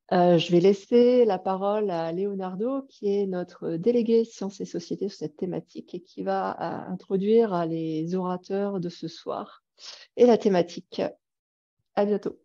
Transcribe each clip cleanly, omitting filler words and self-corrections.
Je vais laisser la parole à Leonardo, qui est notre délégué sciences et sociétés sur cette thématique et qui va introduire les orateurs de ce soir et la thématique. À bientôt.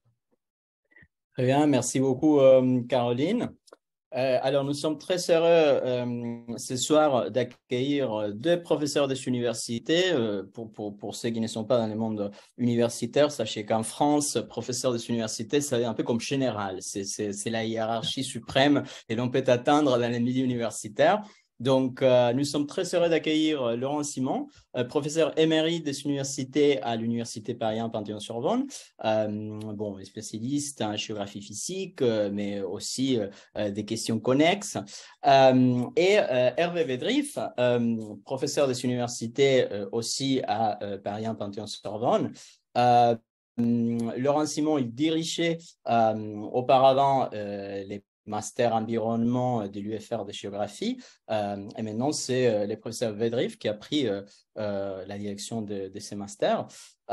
Très bien, merci beaucoup Caroline. Alors, nous sommes très heureux ce soir d'accueillir deux professeurs des universités. Pour ceux qui ne sont pas dans le monde universitaire, sachez qu'en France, professeur des universités, c'est un peu comme général. C'est la hiérarchie suprême et l'on peut atteindre dans les milieux universitaires. Donc, nous sommes très heureux d'accueillir Laurent Simon, professeur émérite des universités à l'Université Paris 1 Panthéon-Sorbonne. Bon, spécialiste en géographie physique, mais aussi des questions connexes. Et Hervé Védrif, professeur des universités aussi à Paris 1 Panthéon-Sorbonne. Laurent Simon, il dirigeait auparavant les master environnement de l'UFR de géographie. Et maintenant, c'est le professeur Védrif qui a pris la direction de ces masters.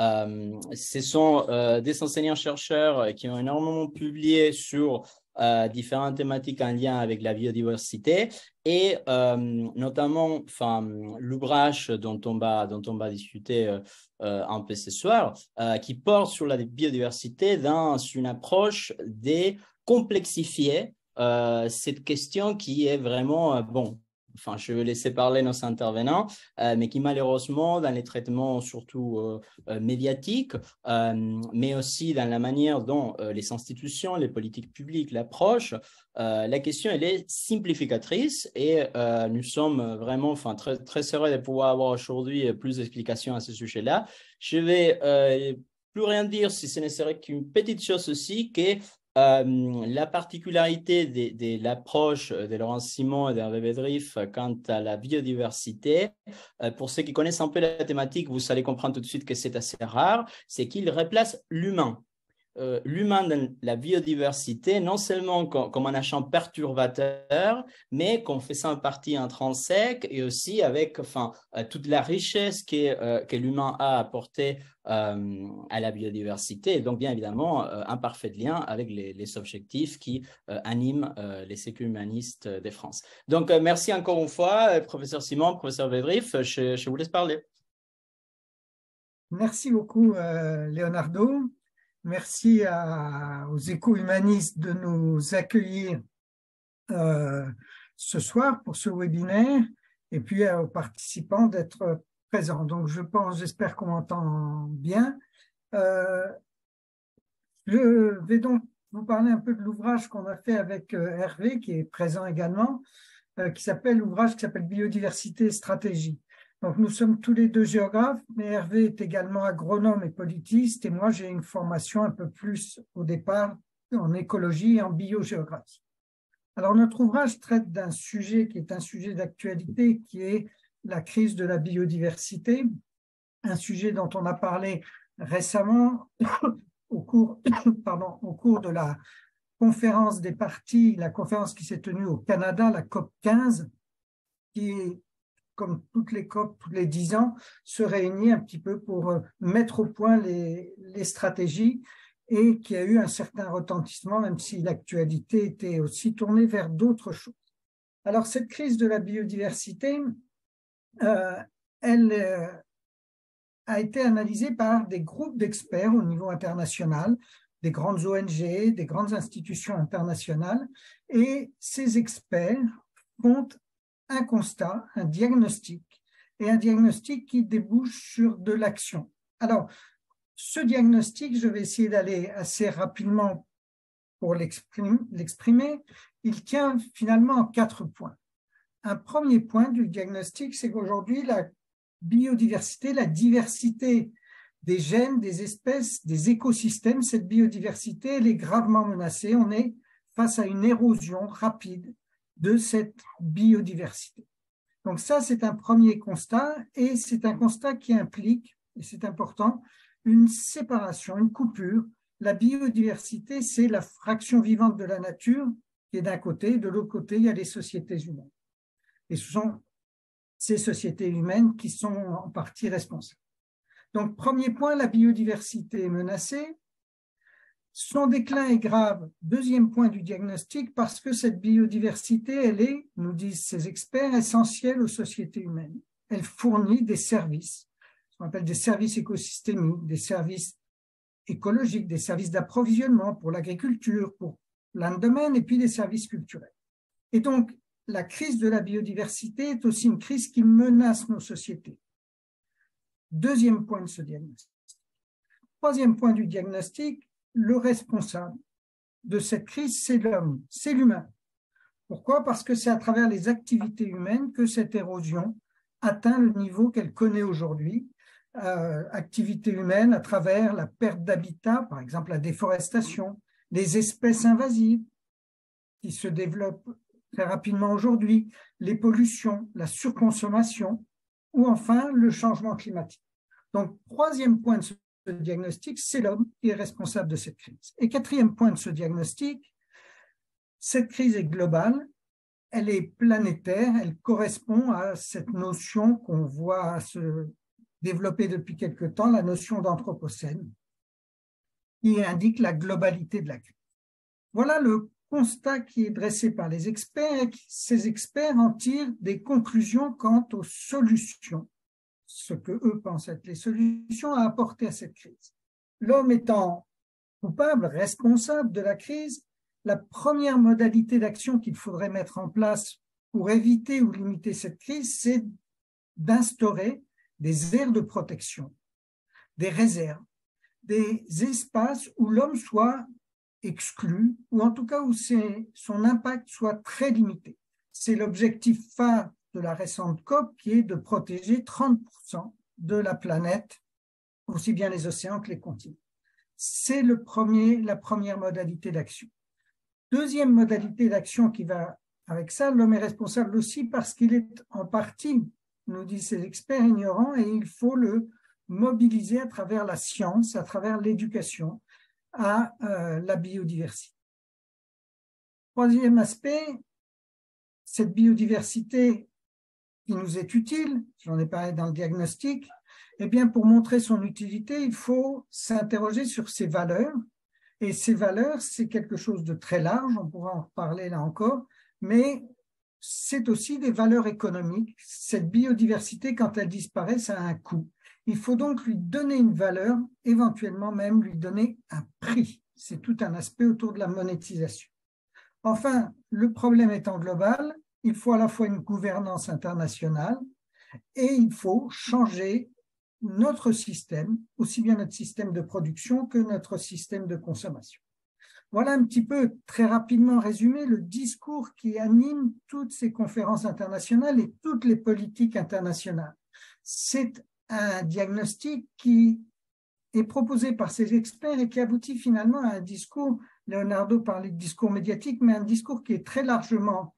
Ce sont des enseignants-chercheurs qui ont énormément publié sur différentes thématiques en lien avec la biodiversité et notamment l'ouvrage dont on va discuter un peu ce soir, qui porte sur la biodiversité dans une approche complexifier cette question qui est vraiment, je vais laisser parler nos intervenants, mais qui malheureusement, dans les traitements surtout médiatiques, mais aussi dans la manière dont les institutions, les politiques publiques l'approchent, la question, elle est simplificatrice et nous sommes vraiment très, très heureux de pouvoir avoir aujourd'hui plus d'explications à ce sujet-là. Je vais plus rien dire si ce ne serait qu'une petite chose aussi, que la particularité de l'approche de Laurent Simon et d'Hervé Védrif quant à la biodiversité, pour ceux qui connaissent un peu la thématique, vous allez comprendre tout de suite que c'est assez rare, c'est qu'ils replacent l'humain. L'humain dans la biodiversité, non seulement comme un agent perturbateur, mais comme faisant partie intrinsèque et aussi avec toute la richesse que l'humain a apportée à la biodiversité. Et donc, bien évidemment, un parfait lien avec les objectifs qui animent les sécu humanistes de France. Donc, merci encore une fois, professeur Simon, professeur Védrif, je vous laisse parler. Merci beaucoup, Leonardo. Merci aux éco-humanistes de nous accueillir ce soir pour ce webinaire et puis aux participants d'être présents. Donc, j'espère qu'on m'entend bien. Je vais donc vous parler un peu de l'ouvrage qu'on a fait avec Hervé, qui est présent également, l'ouvrage qui s'appelle Biodiversité et stratégie. Donc, nous sommes tous les deux géographes, mais Hervé est également agronome et politiste, et moi, j'ai une formation un peu plus, au départ, en écologie et en biogéographie. Alors, notre ouvrage traite d'un sujet qui est un sujet d'actualité, qui est la crise de la biodiversité, un sujet dont on a parlé récemment au cours de la conférence des parties, la conférence qui s'est tenue au Canada, la COP 15, qui, comme toutes les COP, tous les 10 ans, se réunit un petit peu pour mettre au point les stratégies et qui a eu un certain retentissement, même si l'actualité était aussi tournée vers d'autres choses. Alors, cette crise de la biodiversité, elle a été analysée par des groupes d'experts au niveau international, des grandes ONG, des grandes institutions internationales, et ces experts font un constat, un diagnostic, et un diagnostic qui débouche sur de l'action. Alors, ce diagnostic, je vais essayer d'aller assez rapidement pour l'exprimer. Il tient finalement en 4 points. Un premier point du diagnostic, c'est qu'aujourd'hui, la biodiversité, la diversité des gènes, des espèces, des écosystèmes, cette biodiversité, elle est gravement menacée. On est face à une érosion rapide de cette biodiversité. Donc ça, c'est un premier constat, et c'est un constat qui implique, et c'est important, une séparation, une coupure. La biodiversité, c'est la fraction vivante de la nature qui est d'un côté, de l'autre côté, il y a les sociétés humaines. Et ce sont ces sociétés humaines qui sont en partie responsables. Donc, premier point, la biodiversité est menacée. Son déclin est grave, deuxième point du diagnostic, parce que cette biodiversité, elle est, nous disent ces experts, essentielle aux sociétés humaines. Elle fournit des services, ce qu'on appelle des services écosystémiques, des services écologiques, des services d'approvisionnement pour l'agriculture, pour plein de domaines, et puis des services culturels. Et donc, la crise de la biodiversité est aussi une crise qui menace nos sociétés. Deuxième point de ce diagnostic. Troisième point du diagnostic, le responsable de cette crise, c'est l'homme, c'est l'humain. Pourquoi? Parce que c'est à travers les activités humaines que cette érosion atteint le niveau qu'elle connaît aujourd'hui. Activités humaines à travers la perte d'habitat, par exemple la déforestation, les espèces invasives qui se développent très rapidement aujourd'hui, les pollutions, la surconsommation ou enfin le changement climatique. Donc, troisième point de ce diagnostic, c'est l'homme qui est responsable de cette crise. Et quatrième point de ce diagnostic, cette crise est globale, elle est planétaire, elle correspond à cette notion qu'on voit se développer depuis quelque temps, la notion d'anthropocène, qui indique la globalité de la crise. Voilà le constat qui est dressé par les experts, et ces experts en tirent des conclusions quant aux solutions, ce que eux pensent être les solutions à apporter à cette crise. L'homme étant coupable, responsable de la crise, la première modalité d'action qu'il faudrait mettre en place pour éviter ou limiter cette crise, c'est d'instaurer des aires de protection, des réserves, des espaces où l'homme soit exclu, ou en tout cas où son impact soit très limité. C'est l'objectif phare de la récente COP, qui est de protéger 30% de la planète, aussi bien les océans que les continents. C'est la première modalité d'action. Deuxième modalité d'action qui va avec ça, l'homme est responsable aussi parce qu'il est en partie, nous disent ces experts, ignorants, et il faut le mobiliser à travers la science, à travers l'éducation, à la biodiversité. Troisième aspect, cette biodiversité qui nous est utile, j'en ai parlé dans le diagnostic, eh bien pour montrer son utilité, il faut s'interroger sur ses valeurs. Et ces valeurs, c'est quelque chose de très large, on pourra en reparler là encore, mais c'est aussi des valeurs économiques. Cette biodiversité, quand elle disparaît, ça a un coût. Il faut donc lui donner une valeur, éventuellement même lui donner un prix. C'est tout un aspect autour de la monétisation. Enfin, le problème étant global, il faut à la fois une gouvernance internationale et il faut changer notre système, aussi bien notre système de production que notre système de consommation. Voilà un petit peu, très rapidement résumé, le discours qui anime toutes ces conférences internationales et toutes les politiques internationales. C'est un diagnostic qui est proposé par ces experts et qui aboutit finalement à un discours, Leonardo parlait de discours médiatique, mais un discours qui est très largement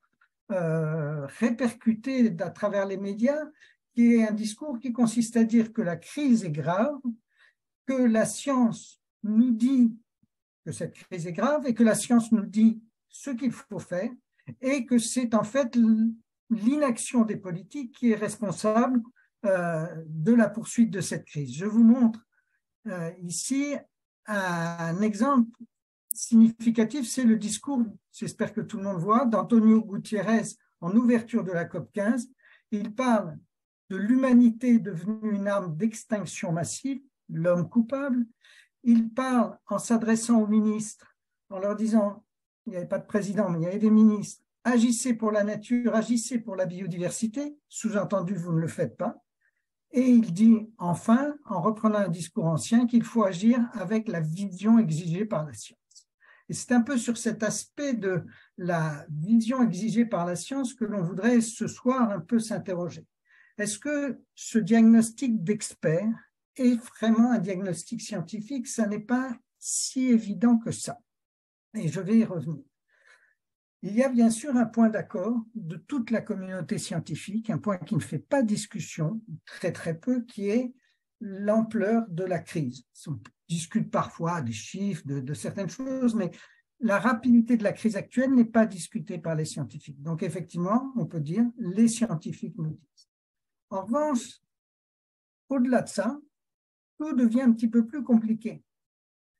répercuté à travers les médias, qui est un discours qui consiste à dire que la crise est grave, que la science nous dit que cette crise est grave et que la science nous dit ce qu'il faut faire et que c'est en fait l'inaction des politiques qui est responsable de la poursuite de cette crise. Je vous montre ici un exemple significatif, c'est le discours, j'espère que tout le monde voit, d'Antonio Gutiérrez en ouverture de la COP15. Il parle de l'humanité devenue une arme d'extinction massive, l'homme coupable. Il parle en s'adressant aux ministres, en leur disant, il n'y avait pas de président, mais il y avait des ministres, agissez pour la nature, agissez pour la biodiversité, sous-entendu, vous ne le faites pas. Et il dit enfin, en reprenant un discours ancien, qu'il faut agir avec la vision exigée par la science. Et c'est un peu sur cet aspect de la vision exigée par la science que l'on voudrait ce soir un peu s'interroger. Est-ce que ce diagnostic d'experts est vraiment un diagnostic scientifique? Ça n'est pas si évident que ça. Et je vais y revenir. Il y a bien sûr un point d'accord de toute la communauté scientifique, un point qui ne fait pas discussion, très très peu, qui est l'ampleur de la crise. On discute parfois des chiffres, de certaines choses, mais la rapidité de la crise actuelle n'est pas discutée par les scientifiques. Donc effectivement, on peut dire les scientifiques nous disent. En revanche, au-delà de ça, tout devient un petit peu plus compliqué.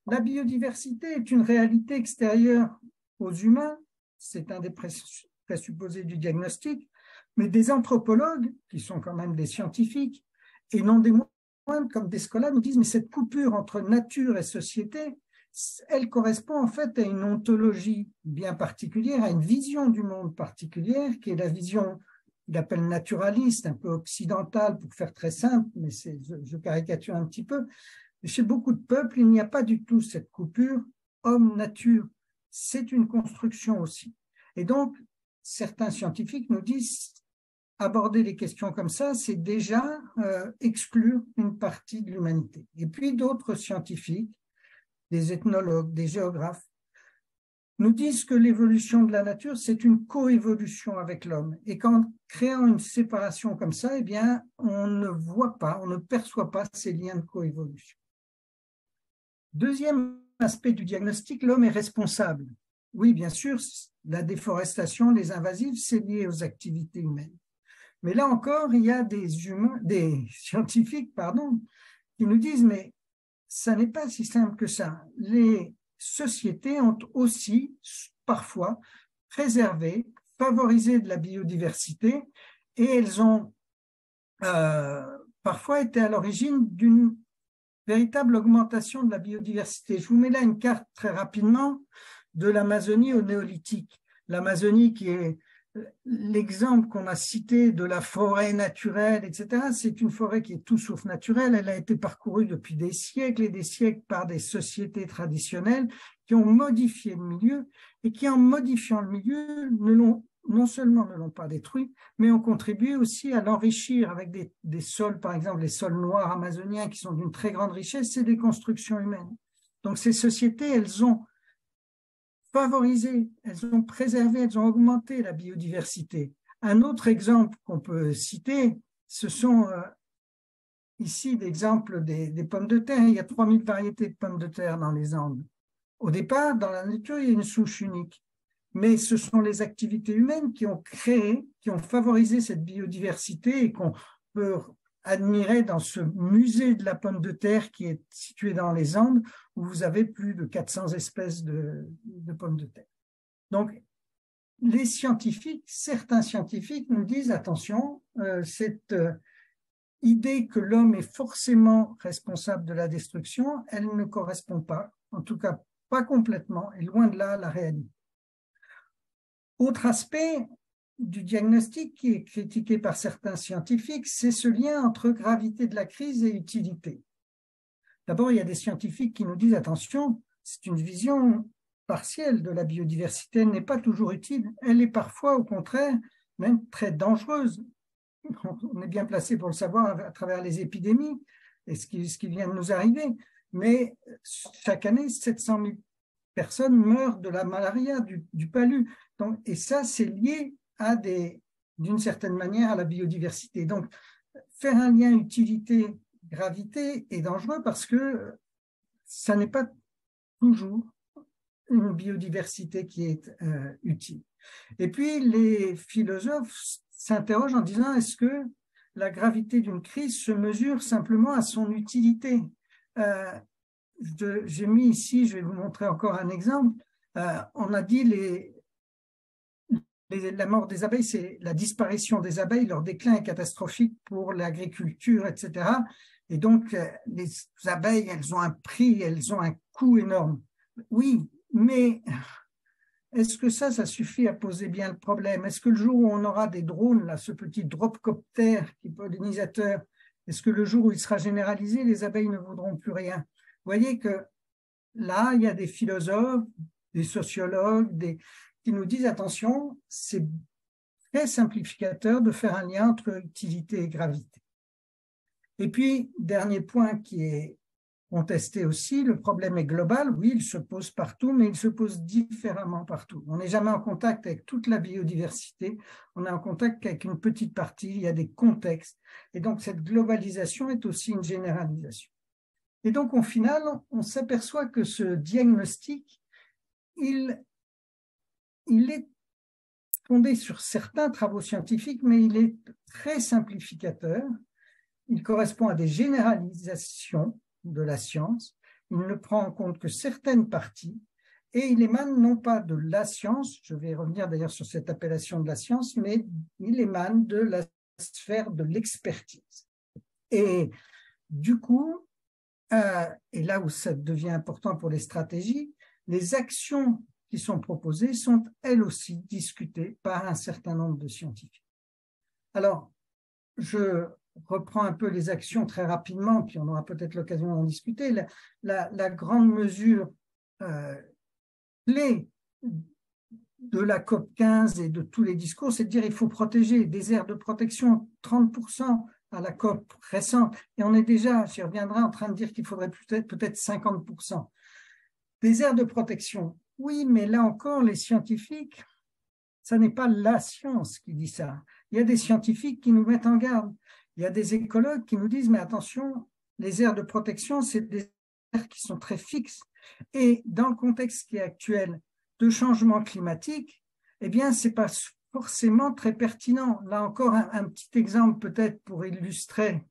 La biodiversité est une réalité extérieure aux humains, c'est un des présupposés du diagnostic, mais des anthropologues, qui sont quand même des scientifiques, et non des moindres, comme Descola, nous disent, mais cette coupure entre nature et société, elle correspond en fait à une ontologie bien particulière, à une vision du monde particulière, qui est la vision qu'il appelle naturaliste, un peu occidentale, pour faire très simple, mais je caricature un petit peu. Chez beaucoup de peuples, il n'y a pas du tout cette coupure homme-nature. C'est une construction aussi. Et donc, certains scientifiques nous disent, aborder les questions comme ça, c'est déjà exclure une partie de l'humanité. Et puis d'autres scientifiques, des ethnologues, des géographes, nous disent que l'évolution de la nature, c'est une coévolution avec l'homme. Et qu'en créant une séparation comme ça, eh bien, on ne voit pas, on ne perçoit pas ces liens de coévolution. Deuxième aspect du diagnostic, l'homme est responsable. Oui, bien sûr, la déforestation, les invasives, c'est lié aux activités humaines. Mais là encore, il y a des scientifiques, qui nous disent, mais ça n'est pas si simple que ça. Les sociétés ont aussi, parfois, préservé, favorisé de la biodiversité, et elles ont parfois été à l'origine d'une véritable augmentation de la biodiversité. Je vous mets là une carte très rapidement de l'Amazonie au néolithique. L'Amazonie qui est l'exemple qu'on a cité de la forêt naturelle, etc., c'est une forêt qui est tout sauf naturelle. Elle a été parcourue depuis des siècles et des siècles par des sociétés traditionnelles qui ont modifié le milieu et qui, en modifiant le milieu, non seulement ne l'ont pas détruit, mais ont contribué aussi à l'enrichir avec des sols, par exemple les sols noirs amazoniens qui sont d'une très grande richesse, c'est des constructions humaines. Donc ces sociétés, elles ont favorisé, elles ont préservé, elles ont augmenté la biodiversité. Un autre exemple qu'on peut citer, ce sont ici l'exemple des pommes de terre. Il y a 3000 variétés de pommes de terre dans les Andes. Au départ, dans la nature, il y a une souche unique. Mais ce sont les activités humaines qui ont créé, qui ont favorisé cette biodiversité et qu'on peut admirer dans ce musée de la pomme de terre qui est situé dans les Andes, où vous avez plus de 400 espèces de pommes de terre. Donc, les scientifiques, certains scientifiques nous disent, attention, cette idée que l'homme est forcément responsable de la destruction, elle ne correspond pas, en tout cas pas complètement, et loin de là la réalité. Autre aspect du diagnostic qui est critiqué par certains scientifiques, c'est ce lien entre gravité de la crise et utilité. D'abord, il y a des scientifiques qui nous disent, attention, c'est une vision partielle de la biodiversité, elle n'est pas toujours utile, elle est parfois, au contraire, même très dangereuse. On est bien placé pour le savoir à travers les épidémies et ce qui vient de nous arriver, mais chaque année, 700 000 personnes meurent de la malaria, du palu. Donc, et ça, c'est lié d'une certaine manière à la biodiversité. Donc, faire un lien utilité-gravité est dangereux parce que ça n'est pas toujours une biodiversité qui est utile. Et puis, les philosophes s'interrogent en disant, est-ce que la gravité d'une crise se mesure simplement à son utilité? J'ai mis ici, je vais vous montrer encore un exemple. On a dit la mort des abeilles, c'est la disparition des abeilles, leur déclin est catastrophique pour l'agriculture, etc. Et donc, les abeilles, elles ont un prix, elles ont un coût énorme. Oui, mais est-ce que ça suffit à poser bien le problème? Est-ce que le jour où on aura des drones, là, ce petit dropcopter qui est pollinisateur, est-ce que le jour où il sera généralisé, les abeilles ne vaudront plus rien? Vous voyez que là, il y a des philosophes, des sociologues, qui nous disent, attention, c'est très simplificateur de faire un lien entre utilité et gravité. Et puis, dernier point qui est contesté aussi, le problème est global. Oui, il se pose partout, mais il se pose différemment partout. On n'est jamais en contact avec toute la biodiversité, on est en contact qu'avec une petite partie, il y a des contextes. Et donc, cette globalisation est aussi une généralisation. Et donc, au final, on s'aperçoit que ce diagnostic, il est fondé sur certains travaux scientifiques, mais il est très simplificateur. Il correspond à des généralisations de la science il ne prend en compte que certaines parties, et il émane non pas de la science, je vais revenir d'ailleurs sur cette appellation de la science, mais il émane de la sphère de l'expertise. Et du coup, et là où ça devient important pour les stratégies, les actions qui sont proposées sont elles aussi discutées par un certain nombre de scientifiques. Alors, je reprends un peu les actions très rapidement, puis on aura peut-être l'occasion d'en discuter. La grande mesure clé de la COP15 et de tous les discours, c'est de dire qu'il faut protéger des aires de protection, 30% à la COP récente, et on est déjà, j'y reviendrai, en train de dire qu'il faudrait peut-être 50%. Des aires de protection, oui, mais là encore, les scientifiques, ça n'est pas la science qui dit ça. Il y a des scientifiques qui nous mettent en garde. Il y a des écologues qui nous disent, mais attention, les aires de protection, c'est des aires qui sont très fixes. Et dans le contexte qui est actuel de changement climatique, eh bien, ce n'est pas forcément très pertinent. Là encore, un petit exemple peut-être pour illustrer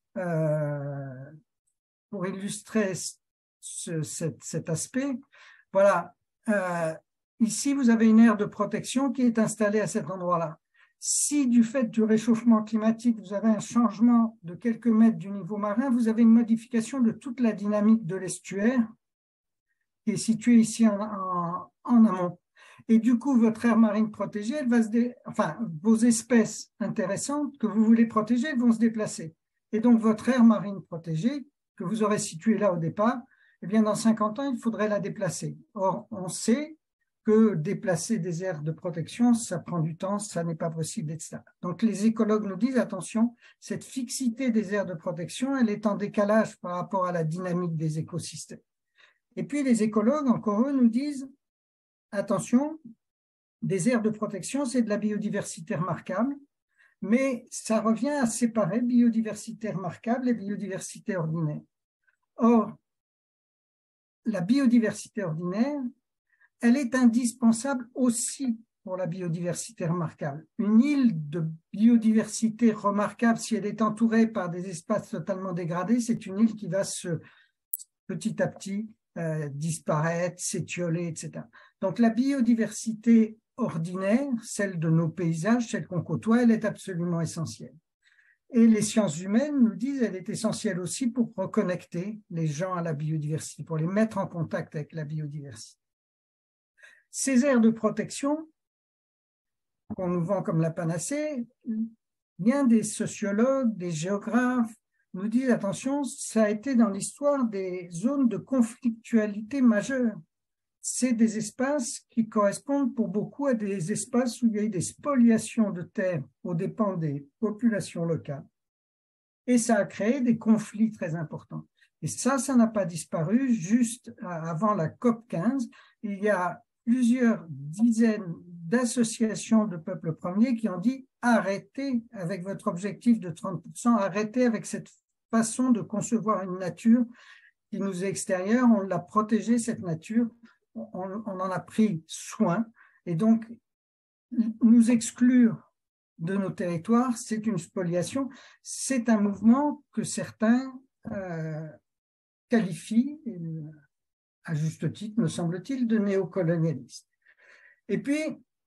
cet aspect. Voilà. Ici, vous avez une aire de protection qui est installée à cet endroit-là. Si du fait du réchauffement climatique, vous avez un changement de quelques mètres du niveau marin, vous avez une modification de toute la dynamique de l'estuaire qui est située ici en amont. Et du coup, votre aire marine protégée, elle va vos espèces intéressantes que vous voulez protéger, elles vont se déplacer. Et donc, votre aire marine protégée, que vous aurez située là au départ, eh bien, dans 50 ans, il faudrait la déplacer. Or, on sait que déplacer des aires de protection, ça prend du temps, ça n'est pas possible, etc. Donc, les écologues nous disent, attention, cette fixité des aires de protection, elle est en décalage par rapport à la dynamique des écosystèmes. Et puis, les écologues, encore eux, nous disent, attention, des aires de protection, c'est de la biodiversité remarquable, mais ça revient à séparer biodiversité remarquable et biodiversité ordinaire. Or, la biodiversité ordinaire, elle est indispensable aussi pour la biodiversité remarquable. Une île de biodiversité remarquable, si elle est entourée par des espaces totalement dégradés, c'est une île qui va petit à petit disparaître, s'étioler, etc. Donc la biodiversité ordinaire, celle de nos paysages, celle qu'on côtoie, elle est absolument essentielle. Et les sciences humaines nous disent qu'elle est essentielle aussi pour reconnecter les gens à la biodiversité, pour les mettre en contact avec la biodiversité. Ces aires de protection qu'on nous vend comme la panacée, bien des sociologues, des géographes nous disent, attention, ça a été dans l'histoire des zones de conflictualité majeure. C'est des espaces qui correspondent pour beaucoup à des espaces où il y a eu des spoliations de terres aux dépens des populations locales. Et ça a créé des conflits très importants. Et ça n'a pas disparu. Juste avant la COP15, il y a plusieurs dizaines d'associations de peuples premiers qui ont dit arrêtez avec votre objectif de 30%, arrêtez avec cette façon de concevoir une nature qui nous est extérieure, on l'a protégée, cette nature, on en a pris soin, et donc nous exclure de nos territoires, c'est une spoliation, c'est un mouvement que certains qualifient, à juste titre, me semble-t-il, de néocolonialiste. Et puis,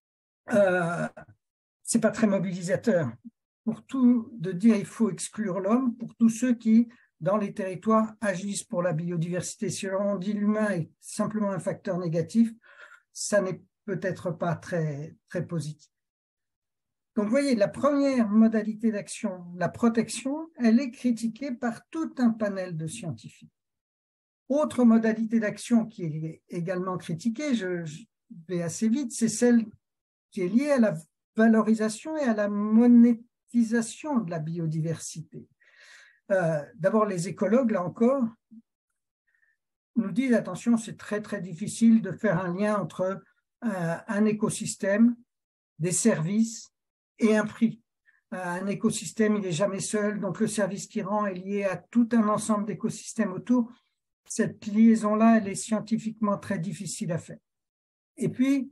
c'est pas très mobilisateur pour tout de dire il faut exclure l'homme, pour tous ceux qui, dans les territoires, agissent pour la biodiversité. Si on dit l'humain est simplement un facteur négatif, ça n'est peut-être pas très, très positif. Donc, vous voyez, la première modalité d'action, la protection, elle est critiquée par tout un panel de scientifiques. Autre modalité d'action qui est également critiquée, je vais assez vite, c'est celle qui est liée à la valorisation et à la monétisation de la biodiversité. D'abord, les écologues, là encore, nous disent, attention, c'est très, très difficile de faire un lien entre un écosystème, des services et un prix. Un écosystème, il n'est jamais seul, donc le service qu'il rend est lié à tout un ensemble d'écosystèmes autour. Cette liaison-là, elle est scientifiquement très difficile à faire. Et puis,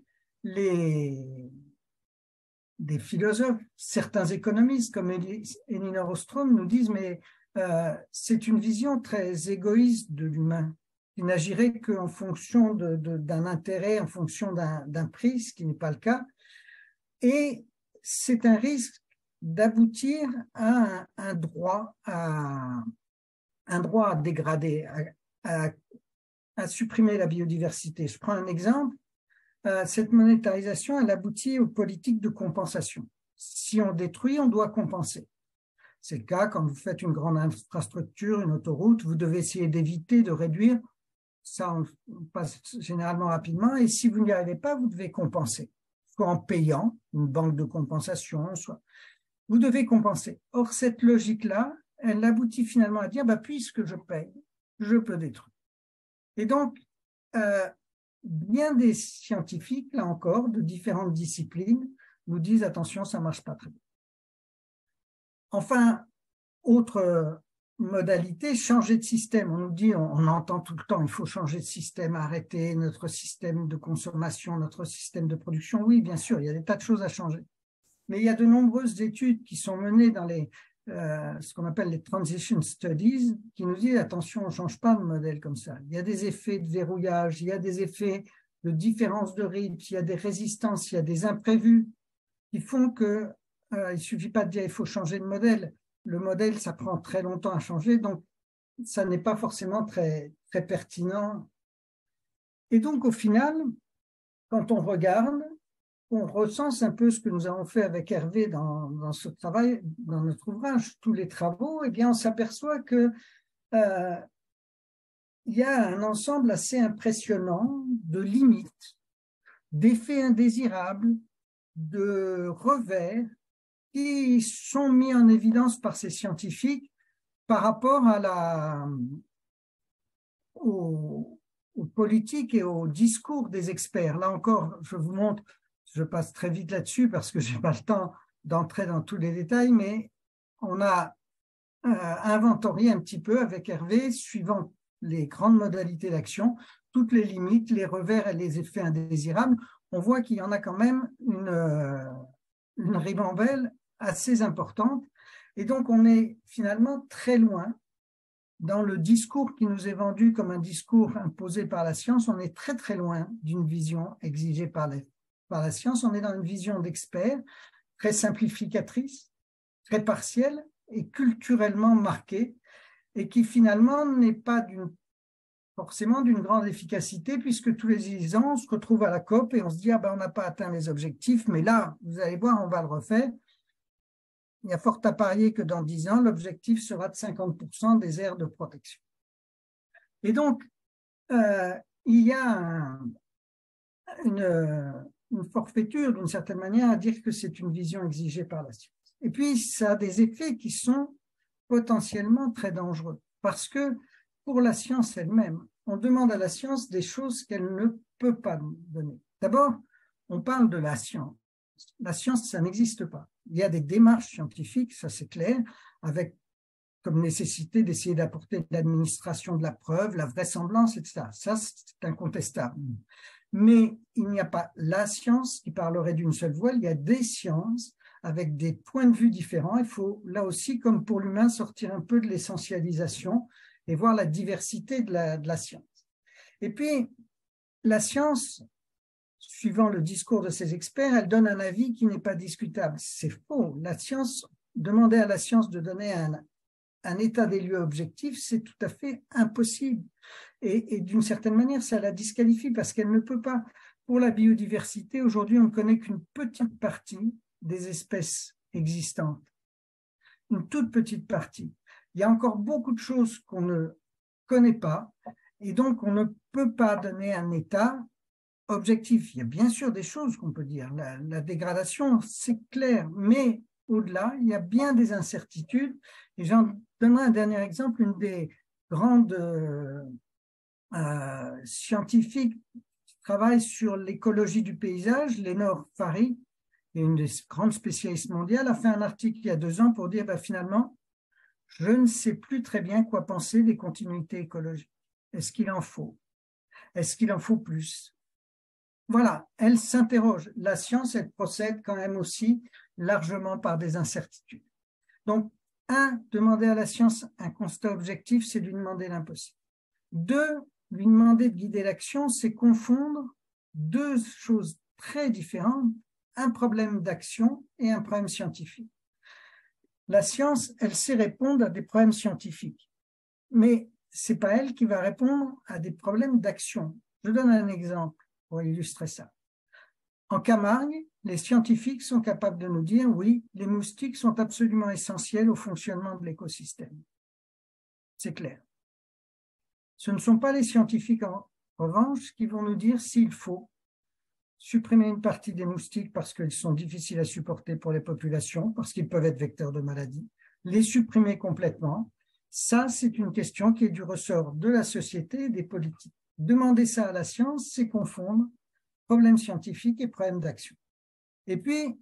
des philosophes, certains économistes comme Elinor Ostrom nous disent mais c'est une vision très égoïste de l'humain. qui n'agirait qu'en fonction d'un intérêt, en fonction d'un prix, ce qui n'est pas le cas. Et c'est un risque d'aboutir à un droit à dégrader, à supprimer la biodiversité. Je prends un exemple. Cette monétarisation, elle aboutit aux politiques de compensation. Si on détruit, on doit compenser. C'est le cas quand vous faites une grande infrastructure, une autoroute, vous devez essayer d'éviter, de réduire. Ça, on passe généralement rapidement. Et si vous n'y arrivez pas, vous devez compenser. Soit en payant une banque de compensation, soit vous devez compenser. Or, cette logique-là, elle aboutit finalement à dire, puisque je paye, je peux détruire. Et donc, bien des scientifiques, là encore, de différentes disciplines, nous disent, attention, ça ne marche pas très bien. Enfin, autre modalité, changer de système. On nous dit, on entend tout le temps, il faut changer de système, arrêter notre système de consommation, notre système de production. Oui, bien sûr, il y a des tas de choses à changer. Mais il y a de nombreuses études qui sont menées dans ce qu'on appelle les transition studies, qui nous disent, attention, on ne change pas de modèle comme ça. Il y a des effets de verrouillage, il y a des effets de différence de rythme, il y a des résistances, il y a des imprévus qui font que il ne suffit pas de dire il faut changer de modèle. Le modèle, ça prend très longtemps à changer, donc ça n'est pas forcément très, très pertinent. Et donc, au final, quand on regarde, on recense un peu ce que nous avons fait avec Hervé dans ce travail, dans notre ouvrage, tous les travaux, eh bien, on s'aperçoit que il y a un ensemble assez impressionnant de limites, d'effets indésirables, de revers qui sont mis en évidence par ces scientifiques par rapport aux politiques et aux discours des experts. Là encore, je vous montre, je passe très vite là-dessus parce que je n'ai pas le temps d'entrer dans tous les détails, mais on a inventorié un petit peu avec Hervé, suivant les grandes modalités d'action, toutes les limites, les revers et les effets indésirables. On voit qu'il y en a quand même une ribambelle assez importante. Et donc, on est finalement très loin dans le discours qui nous est vendu comme un discours imposé par la science. On est très, très loin d'une vision exigée par la science. On est dans une vision d'experts très simplificatrice, très partielle et culturellement marquée, et qui finalement n'est pas forcément d'une grande efficacité, puisque tous les 10 ans, on se retrouve à la COP et on se dit, on n'a pas atteint les objectifs, mais là, vous allez voir, on va le refaire. Il y a fort à parier que dans 10 ans, l'objectif sera de 50% des aires de protection. Et donc, il y a une forfaiture, d'une certaine manière, à dire que c'est une vision exigée par la science. Et puis, ça a des effets qui sont potentiellement très dangereux, parce que pour la science elle-même, on demande à la science des choses qu'elle ne peut pas donner. D'abord, on parle de la science. La science, ça n'existe pas. Il y a des démarches scientifiques, ça c'est clair, avec comme nécessité d'essayer d'apporter de l'administration de la preuve, la vraisemblance, etc. Ça, c'est incontestable. Mais il n'y a pas la science qui parlerait d'une seule voix, il y a des sciences avec des points de vue différents. Il faut, là aussi, comme pour l'humain, sortir un peu de l'essentialisation et voir la diversité de la science. Et puis, la science, suivant le discours de ces experts, elle donne un avis qui n'est pas discutable. C'est faux. La science, demander à la science de donner un état des lieux objectif, c'est tout à fait impossible. Et d'une certaine manière, ça la disqualifie parce qu'elle ne peut pas. Pour la biodiversité, aujourd'hui, on ne connaît qu'une petite partie des espèces existantes. Une toute petite partie. Il y a encore beaucoup de choses qu'on ne connaît pas et donc on ne peut pas donner un état objectif. Il y a bien sûr des choses qu'on peut dire. La dégradation, c'est clair, mais au-delà, il y a bien des incertitudes. Et j'en donnerai un dernier exemple. Une des grandes scientifiques qui travaille sur l'écologie du paysage, Lénore Farhi, une des grandes spécialistes mondiales, a fait un article il y a 2 ans pour dire finalement, je ne sais plus très bien quoi penser des continuités écologiques. Est-ce qu'il en faut? Est-ce qu'il en faut plus? Voilà, elle s'interroge. La science, elle procède quand même aussi largement par des incertitudes. Donc, demander à la science un constat objectif, c'est lui demander l'impossible. 2, lui demander de guider l'action, c'est confondre deux choses très différentes, un problème d'action et un problème scientifique. La science, elle sait répondre à des problèmes scientifiques, mais c'est pas elle qui va répondre à des problèmes d'action. Je donne un exemple pour illustrer ça. En Camargue, les scientifiques sont capables de nous dire, oui, les moustiques sont absolument essentiels au fonctionnement de l'écosystème. C'est clair. Ce ne sont pas les scientifiques, en revanche, qui vont nous dire s'il faut supprimer une partie des moustiques parce qu'ils sont difficiles à supporter pour les populations, parce qu'ils peuvent être vecteurs de maladies, les supprimer complètement. Ça, c'est une question qui est du ressort de la société et des politiques. Demander ça à la science, c'est confondre problème scientifique et problème d'action. Et puis,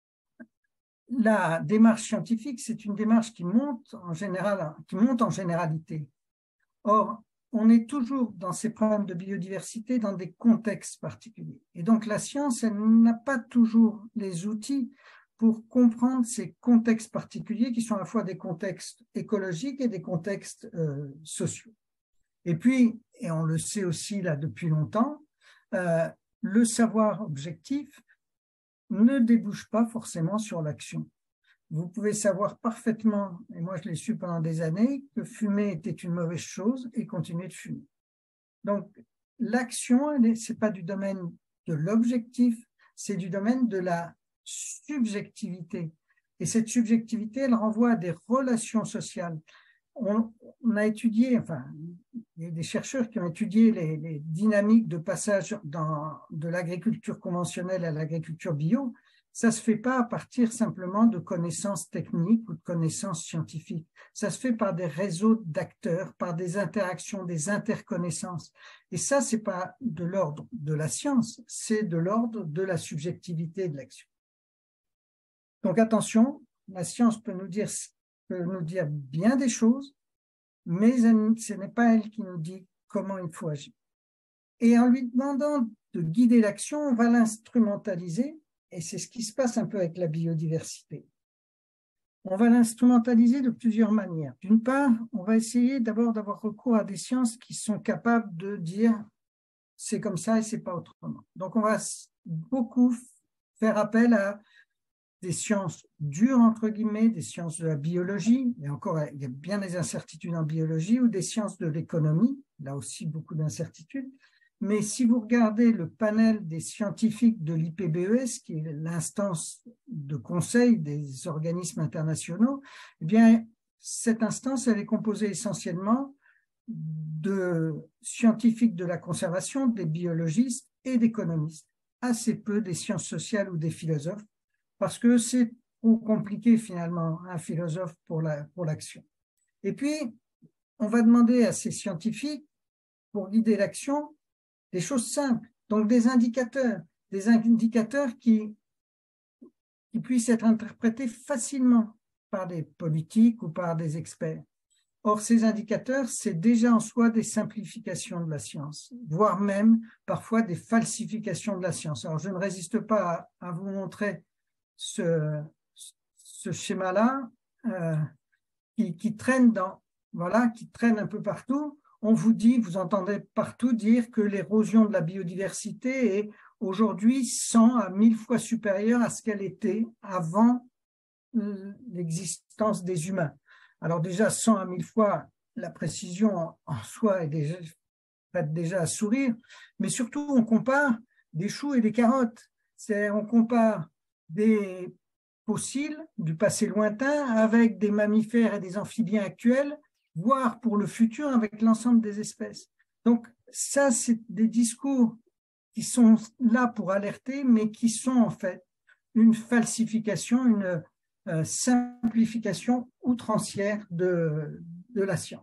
la démarche scientifique, c'est une démarche qui monte en généralité. Or, on est toujours dans ces problèmes de biodiversité dans des contextes particuliers. Et donc, la science, elle n'a pas toujours les outils pour comprendre ces contextes particuliers qui sont à la fois des contextes écologiques et des contextes sociaux. Et puis, et on le sait aussi là depuis longtemps, le savoir objectif ne débouche pas forcément sur l'action. Vous pouvez savoir parfaitement, et moi je l'ai su pendant des années, que fumer était une mauvaise chose et continuer de fumer. Donc, l'action, ce n'est pas du domaine de l'objectif, c'est du domaine de la subjectivité. Et cette subjectivité, elle renvoie à des relations sociales. On a étudié, enfin, il y a des chercheurs qui ont étudié les dynamiques de passage de l'agriculture conventionnelle à l'agriculture bio. Ça ne se fait pas à partir simplement de connaissances techniques ou de connaissances scientifiques. Ça se fait par des réseaux d'acteurs, par des interactions, des interconnaissances. Et ça, ce n'est pas de l'ordre de la science, c'est de l'ordre de la subjectivité de l'action. Donc attention, la science peut nous dire bien des choses, mais ce n'est pas elle qui nous dit comment il faut agir. Et en lui demandant de guider l'action, on va l'instrumentaliser, et c'est ce qui se passe un peu avec la biodiversité. On va l'instrumentaliser de plusieurs manières. D'une part, on va essayer d'abord d'avoir recours à des sciences qui sont capables de dire c'est comme ça et c'est pas autrement. Donc on va beaucoup faire appel à des sciences dures, entre guillemets, des sciences de la biologie, et encore, il y a bien des incertitudes en biologie, ou des sciences de l'économie, là aussi beaucoup d'incertitudes. Mais si vous regardez le panel des scientifiques de l'IPBES, qui est l'instance de conseil des organismes internationaux, eh bien, cette instance, elle est composée essentiellement de scientifiques de la conservation, des biologistes et d'économistes, assez peu des sciences sociales ou des philosophes, parce que c'est trop compliqué finalement, un philosophe pour l'action. Et puis, on va demander à ces scientifiques, pour guider l'action, des choses simples, donc des indicateurs qui puissent être interprétés facilement par des politiques ou par des experts. Or, ces indicateurs, c'est déjà en soi des simplifications de la science, voire même parfois des falsifications de la science. Alors, je ne résiste pas à vous montrer ce schéma-là qui traîne qui traîne un peu partout. On vous entendez partout dire que l'érosion de la biodiversité est aujourd'hui 100 à 1000 fois supérieure à ce qu'elle était avant l'existence des humains. Alors déjà, 100 à 1000 fois, la précision en soi est déjà à sourire, mais surtout, on compare des choux et des carottes. C'est-à-dire, on compare des fossiles du passé lointain avec des mammifères et des amphibiens actuels, voire pour le futur avec l'ensemble des espèces. Donc ça, c'est des discours qui sont là pour alerter, mais qui sont en fait une falsification, une simplification outrancière de la science.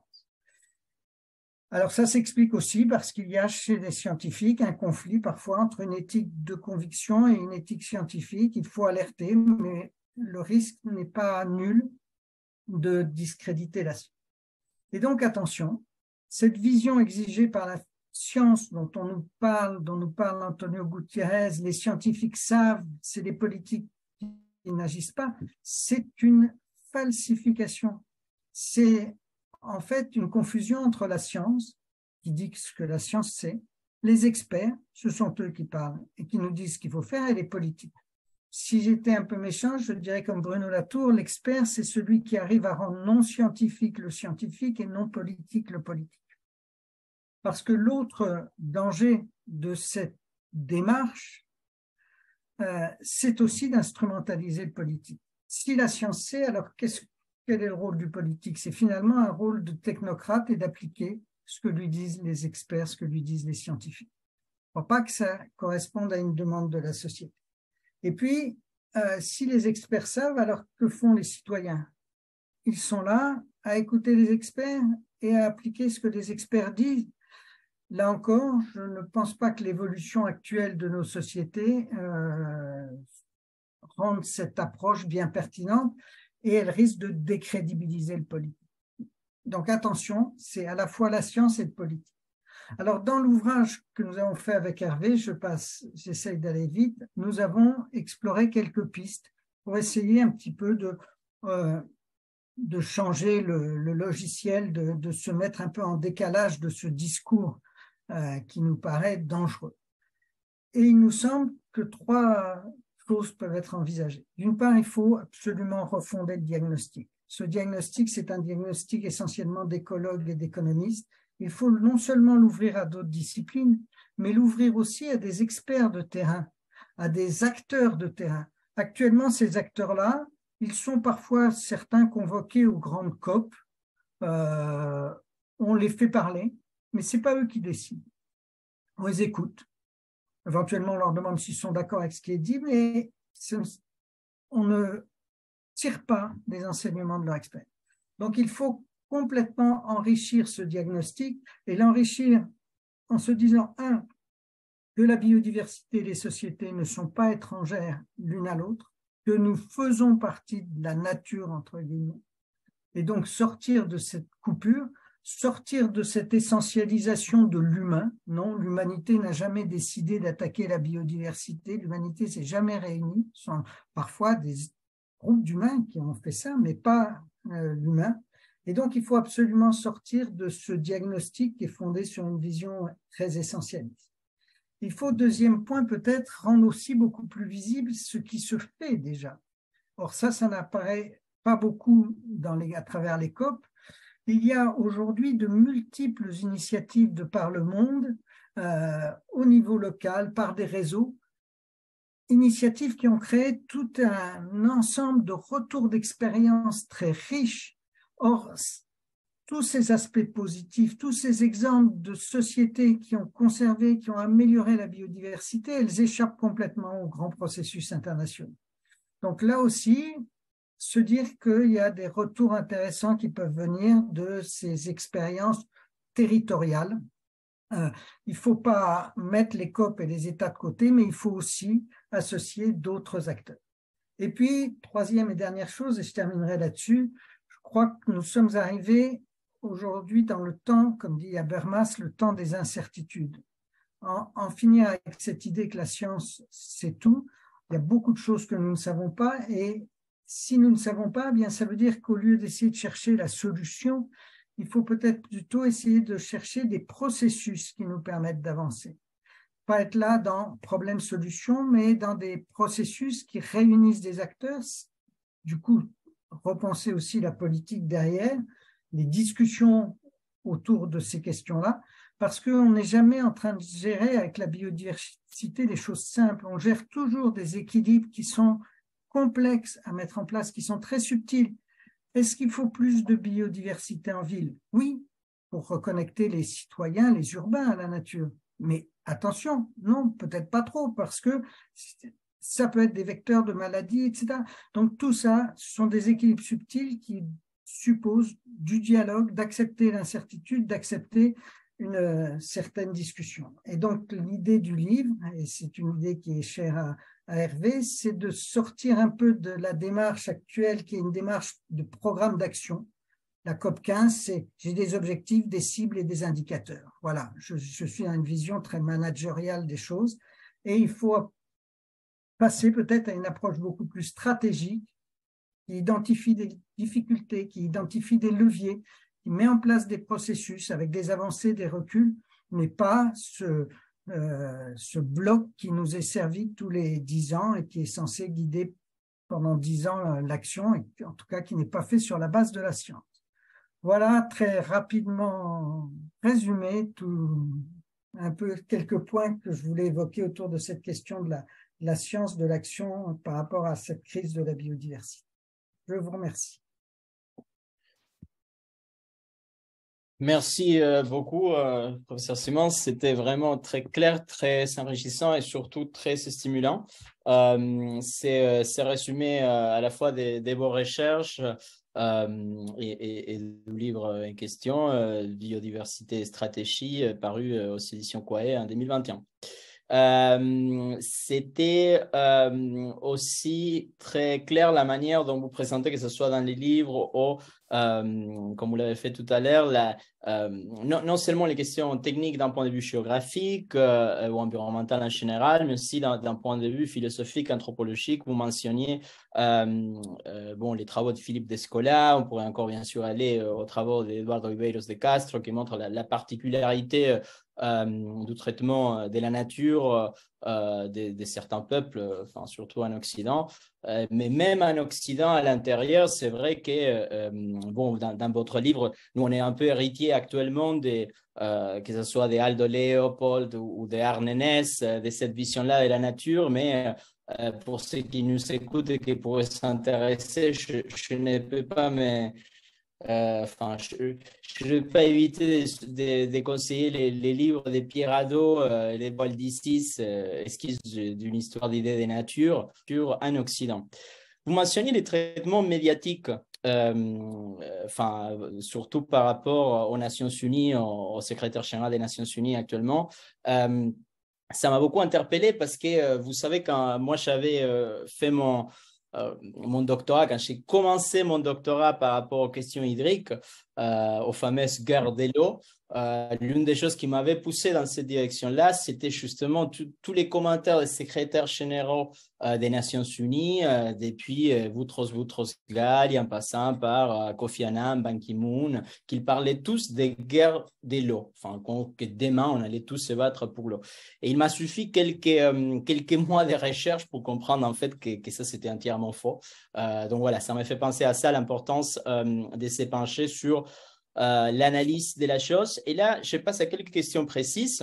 Alors ça s'explique aussi parce qu'il y a chez les scientifiques un conflit parfois entre une éthique de conviction et une éthique scientifique. Il faut alerter, mais le risque n'est pas nul de discréditer la science. Et donc attention, cette vision exigée par la science dont nous parle Antonio Gutiérrez, les scientifiques savent, c'est les politiques qui n'agissent pas, c'est une falsification. C'est en fait une confusion entre la science, qui dit ce que la science sait. Les experts, ce sont eux qui parlent et qui nous disent ce qu'il faut faire, et les politiques. Si j'étais un peu méchant, je dirais comme Bruno Latour, l'expert, c'est celui qui arrive à rendre non scientifique le scientifique et non politique le politique. Parce que l'autre danger de cette démarche, c'est aussi d'instrumentaliser le politique. Si la science sait, alors quel est le rôle du politique? C'est finalement un rôle de technocrate et d'appliquer ce que lui disent les experts, ce que lui disent les scientifiques. Il ne faut pas que ça corresponde à une demande de la société. Et puis, si les experts savent, alors que font les citoyens? Ils sont là à écouter les experts et à appliquer ce que les experts disent. Là encore, je ne pense pas que l'évolution actuelle de nos sociétés rende cette approche bien pertinente, et elle risque de décrédibiliser le politique. Donc attention, c'est à la fois la science et le politique. Alors, dans l'ouvrage que nous avons fait avec Hervé, j'essaye d'aller vite, nous avons exploré quelques pistes pour essayer un petit peu de changer le logiciel, de se mettre un peu en décalage de ce discours qui nous paraît dangereux. Et il nous semble que 3 choses peuvent être envisagées. D'une part, il faut absolument refonder le diagnostic. Ce diagnostic, c'est un diagnostic essentiellement d'écologues et d'économistes. Il faut non seulement l'ouvrir à d'autres disciplines, mais l'ouvrir aussi à des experts de terrain, à des acteurs de terrain. Actuellement, ces acteurs-là, ils sont parfois certains convoqués aux grandes COP. On les fait parler, mais ce n'est pas eux qui décident. On les écoute. Éventuellement, on leur demande s'ils sont d'accord avec ce qui est dit, mais on ne tire pas des enseignements de leurs experts. Donc, il faut complètement enrichir ce diagnostic et l'enrichir en se disant, que la biodiversité et les sociétés ne sont pas étrangères l'une à l'autre, que nous faisons partie de la nature, entre guillemets, et donc sortir de cette coupure, sortir de cette essentialisation de l'humain. Non, l'humanité n'a jamais décidé d'attaquer la biodiversité, l'humanité s'est jamais réunie, ce sont parfois des groupes d'humains qui ont fait ça, mais pas l'humain. Et donc, il faut absolument sortir de ce diagnostic qui est fondé sur une vision très essentialiste. Il faut, deuxième point, peut-être rendre aussi beaucoup plus visible ce qui se fait déjà. Or, ça n'apparaît pas beaucoup à travers les COP. Il y a aujourd'hui de multiples initiatives de par le monde, au niveau local, par des réseaux, initiatives qui ont créé tout un ensemble de retours d'expérience très riches. Or, tous ces aspects positifs, tous ces exemples de sociétés qui ont conservé, qui ont amélioré la biodiversité, elles échappent complètement aux grands processus internationaux. Donc là aussi, se dire qu'il y a des retours intéressants qui peuvent venir de ces expériences territoriales. Il ne faut pas mettre les COP et les États de côté, mais il faut aussi associer d'autres acteurs. Et puis, troisième et dernière chose, et je terminerai là-dessus, je crois que nous sommes arrivés aujourd'hui dans le temps, comme dit Habermas, le temps des incertitudes. En finir avec cette idée que la science, c'est tout. Il y a beaucoup de choses que nous ne savons pas, et si nous ne savons pas, eh bien, ça veut dire qu'au lieu d'essayer de chercher la solution, il faut peut-être plutôt essayer de chercher des processus qui nous permettent d'avancer. Pas être là dans problème-solution, mais dans des processus qui réunissent des acteurs. Du coup, repenser aussi la politique derrière, les discussions autour de ces questions-là, parce qu'on n'est jamais en train de gérer avec la biodiversité des choses simples. On gère toujours des équilibres qui sont complexes à mettre en place, qui sont très subtils. Est-ce qu'il faut plus de biodiversité en ville? Oui, pour reconnecter les citoyens, les urbains à la nature. Mais attention, non, peut-être pas trop, parce que ça peut être des vecteurs de maladies, etc. Donc tout ça, ce sont des équilibres subtils qui supposent du dialogue, d'accepter l'incertitude, d'accepter une certaine discussion. Et donc l'idée du livre, et c'est une idée qui est chère à Hervé, c'est de sortir un peu de la démarche actuelle qui est une démarche de programme d'action. La COP 15, c'est j'ai des objectifs, des cibles et des indicateurs. Voilà, je suis dans une vision très managériale des choses et il faut passer peut-être à une approche beaucoup plus stratégique qui identifie des difficultés, qui identifie des leviers, qui met en place des processus avec des avancées, des reculs, mais pas ce bloc qui nous est servi tous les 10 ans et qui est censé guider pendant 10 ans l'action, et en tout cas qui n'est pas fait sur la base de la science. Voilà très rapidement résumé un peu quelques points que je voulais évoquer autour de cette question de la science de l'action par rapport à cette crise de la biodiversité. Je vous remercie. Merci beaucoup, professeur Simon. C'était vraiment très clair, très enrichissant et surtout très stimulant. C'est résumé à la fois de vos recherches et du livre en question, Biodiversité et stratégie, paru aux éditions Quae en 2021. C'était aussi très clair la manière dont vous présentez, que ce soit dans les livres ou comme vous l'avez fait tout à l'heure, non seulement les questions techniques d'un point de vue géographique ou environnemental en général, mais aussi d'un point de vue philosophique, anthropologique. Vous mentionniez les travaux de Philippe Descola. On pourrait encore bien sûr aller aux travaux d'Eduardo Ribeiros de Castro qui montrent la particularité du traitement de la nature de certains peuples, surtout en Occident. Mais même en Occident, à l'intérieur, c'est vrai que, dans votre livre, nous, on est un peu héritier actuellement que ce soit de Aldo Leopold ou de Arne Næss, de cette vision-là de la nature, mais pour ceux qui nous écoutent et qui pourraient s'intéresser, je ne peux pas je ne vais pas éviter de conseiller les livres de Pierre Hadot, les Boldicis, esquisses d'une histoire d'idées de nature en Occident. Vous mentionnez les traitements médiatiques, surtout par rapport aux Nations Unies, au secrétaire général des Nations Unies actuellement. Ça m'a beaucoup interpellé parce que vous savez, quand moi j'avais fait mon doctorat, quand j'ai commencé mon doctorat par rapport aux questions hydriques, aux fameuses guerres de l'eau, l'une des choses qui m'avait poussé dans cette direction-là, c'était justement tous les commentaires des secrétaires généraux des Nations Unies, depuis Boutros Ghali, en passant par Kofi Annan, Ban Ki-moon, qu'ils parlaient tous des guerres de l'eau, que demain on allait tous se battre pour l'eau. Et il m'a suffi quelques mois de recherche pour comprendre en fait que ça c'était entièrement faux. Donc voilà, ça m'a fait penser à ça, l'importance de se pencher sur l'analyse de la chose. Et là, je passe à quelques questions précises.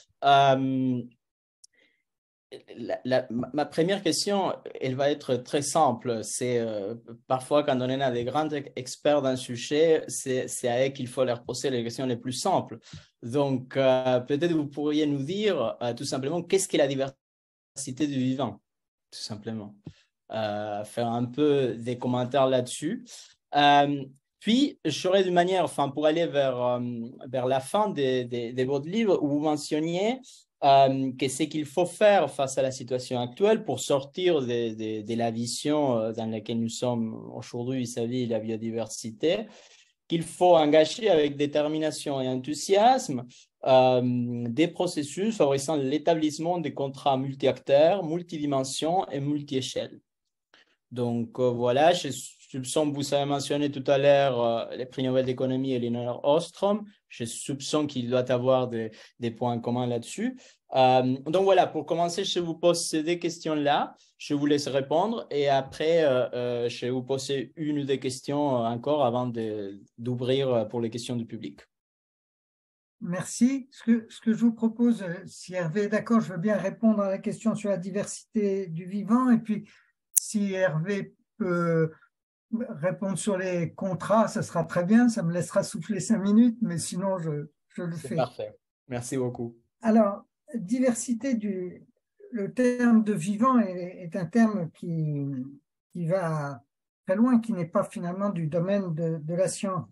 Ma première question, elle va être très simple. C'est parfois quand on a des grands experts d'un sujet, c'est à eux qu'il faut leur poser les questions les plus simples. Donc, peut-être vous pourriez nous dire tout simplement qu'est-ce qu'est la diversité du vivant, tout simplement. Faire un peu des commentaires là-dessus. Puis, j'aurais d'une manière, pour aller vers la fin de votre livre, où vous mentionniez que ce qu'il faut faire face à la situation actuelle pour sortir de la vision dans laquelle nous sommes aujourd'hui vis-à-vis de la biodiversité, qu'il faut engager avec détermination et enthousiasme des processus favorisant l'établissement des contrats multi-acteurs, multidimensions et multi-échelles. Donc voilà, je soupçonne, vous avez mentionné tout à l'heure les prix Nobel d'économie et Elinor Ostrom. Je soupçonne qu'il doit y avoir des points communs là-dessus. Donc voilà, pour commencer, je vous pose ces deux questions-là. Je vous laisse répondre et après, je vais vous poser une ou deux questions encore avant d'ouvrir pour les questions du public. Merci. Ce que je vous propose, si Hervé est d'accord, je veux bien répondre à la question sur la diversité du vivant. Et puis, si Hervé peut répondre sur les contrats, ça sera très bien. Ça me laissera souffler 5 minutes, mais sinon, je le fais. Parfait. Merci beaucoup. Alors, diversité le terme de vivant est un terme qui va très loin, qui n'est pas finalement du domaine de la science.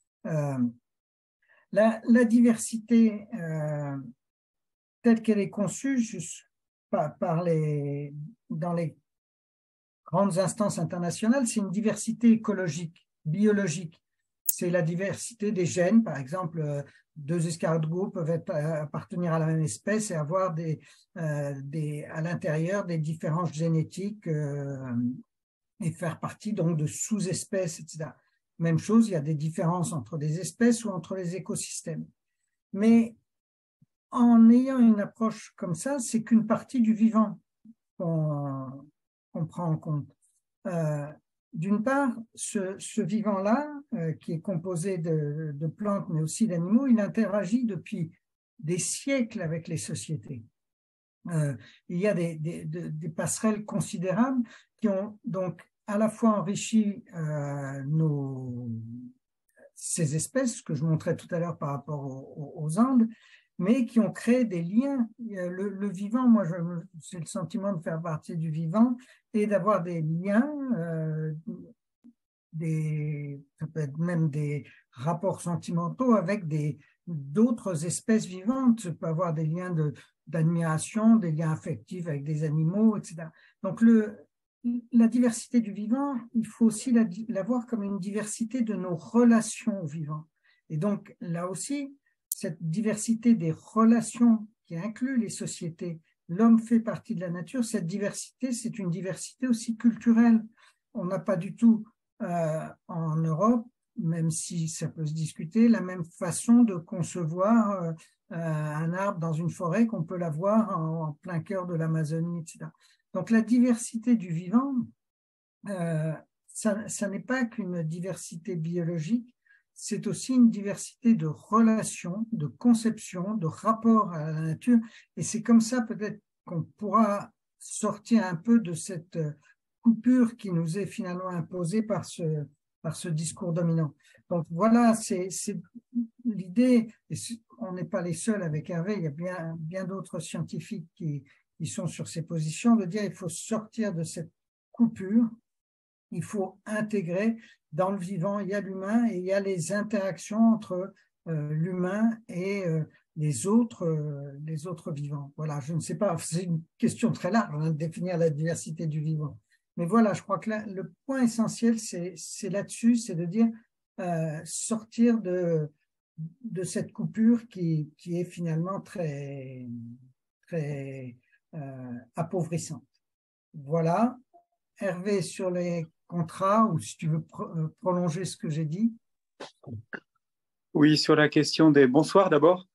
La diversité telle qu'elle est conçue dans les grandes instances internationales, c'est une diversité écologique, biologique. C'est la diversité des gènes, par exemple, 2 escargots peuvent appartenir à la même espèce et avoir à l'intérieur des différences génétiques et faire partie donc de sous-espèces, etc. Même chose, il y a des différences entre les espèces ou entre les écosystèmes. Mais en ayant une approche comme ça, c'est qu'une partie du vivant qu'on prend en compte. D'une part, ce vivant-là, qui est composé de plantes, mais aussi d'animaux, il interagit depuis des siècles avec les sociétés. Il y a des passerelles considérables qui ont donc à la fois enrichi ces espèces que je montrais tout à l'heure par rapport aux Andes, mais qui ont créé des liens. Le vivant, moi, j'ai le sentiment de faire partie du vivant et d'avoir des liens, ça peut être même des rapports sentimentaux avec d'autres espèces vivantes. Ça peut avoir des liens d'admiration, des liens affectifs avec des animaux, etc. Donc, la diversité du vivant, il faut aussi la voir comme une diversité de nos relations au vivant. Et donc, là aussi, cette diversité des relations qui inclut les sociétés, l'homme fait partie de la nature, cette diversité, c'est une diversité aussi culturelle. On n'a pas du tout en Europe, même si ça peut se discuter, la même façon de concevoir un arbre dans une forêt qu'on peut l'avoir en plein cœur de l'Amazonie, etc. Donc la diversité du vivant, ça n'est pas qu'une diversité biologique, c'est aussi une diversité de relations, de conceptions, de rapports à la nature. Et c'est comme ça peut-être qu'on pourra sortir un peu de cette coupure qui nous est finalement imposée par ce discours dominant. Donc voilà, c'est l'idée. Et on n'est pas les seuls avec Hervé, il y a bien d'autres scientifiques qui sont sur ces positions, de dire qu'il faut sortir de cette coupure, il faut intégrer dans le vivant, il y a l'humain et il y a les interactions entre l'humain et les autres vivants. Voilà, je ne sais pas, c'est une question très large de définir la diversité du vivant. Mais voilà, je crois que là, le point essentiel, c'est là-dessus, c'est de dire sortir de cette coupure qui est finalement très, très appauvrissante. Voilà. Hervé, sur les contrats, ou si tu veux prolonger ce que j'ai dit. Oui, sur la question des... Bonsoir d'abord.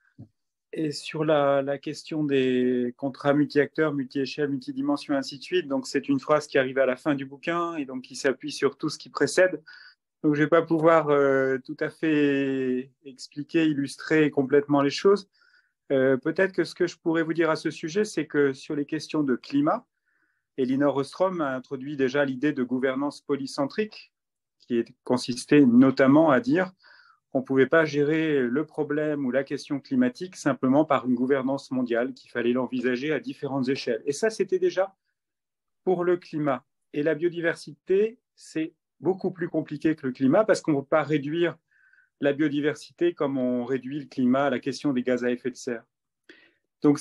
Et sur la question des contrats multi-acteurs, multi-échelles, multidimensions, ainsi de suite. Donc, c'est une phrase qui arrive à la fin du bouquin et donc qui s'appuie sur tout ce qui précède. Donc, je ne vais pas pouvoir tout à fait expliquer, illustrer complètement les choses. Peut-être que ce que je pourrais vous dire à ce sujet, c'est que sur les questions de climat, Elinor Ostrom a introduit déjà l'idée de gouvernance polycentrique, qui consistait notamment à dire qu'on ne pouvait pas gérer le problème ou la question climatique simplement par une gouvernance mondiale, qu'il fallait l'envisager à différentes échelles. Et ça, c'était déjà pour le climat. Et la biodiversité, c'est beaucoup plus compliqué que le climat parce qu'on ne peut pas réduire la biodiversité comme on réduit le climat à la question des gaz à effet de serre. Donc,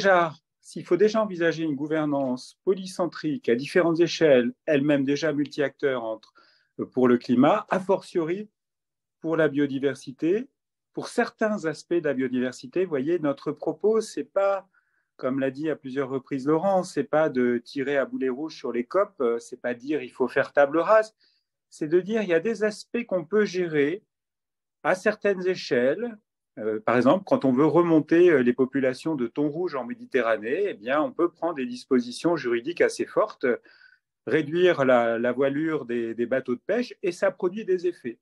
s'il faut déjà envisager une gouvernance polycentrique à différentes échelles, elle-même déjà multi-acteurs pour le climat, a fortiori pour la biodiversité, pour certains aspects de la biodiversité, vous voyez, notre propos, c'est pas, comme l'a dit à plusieurs reprises Laurent, c'est pas de tirer à boulet rouge sur les COP, c'est pas dire il faut faire table rase, c'est de dire il y a des aspects qu'on peut gérer à certaines échelles. Par exemple, quand on veut remonter les populations de thon rouge en Méditerranée, eh bien, on peut prendre des dispositions juridiques assez fortes, réduire la voilure des bateaux de pêche, et ça produit des effets.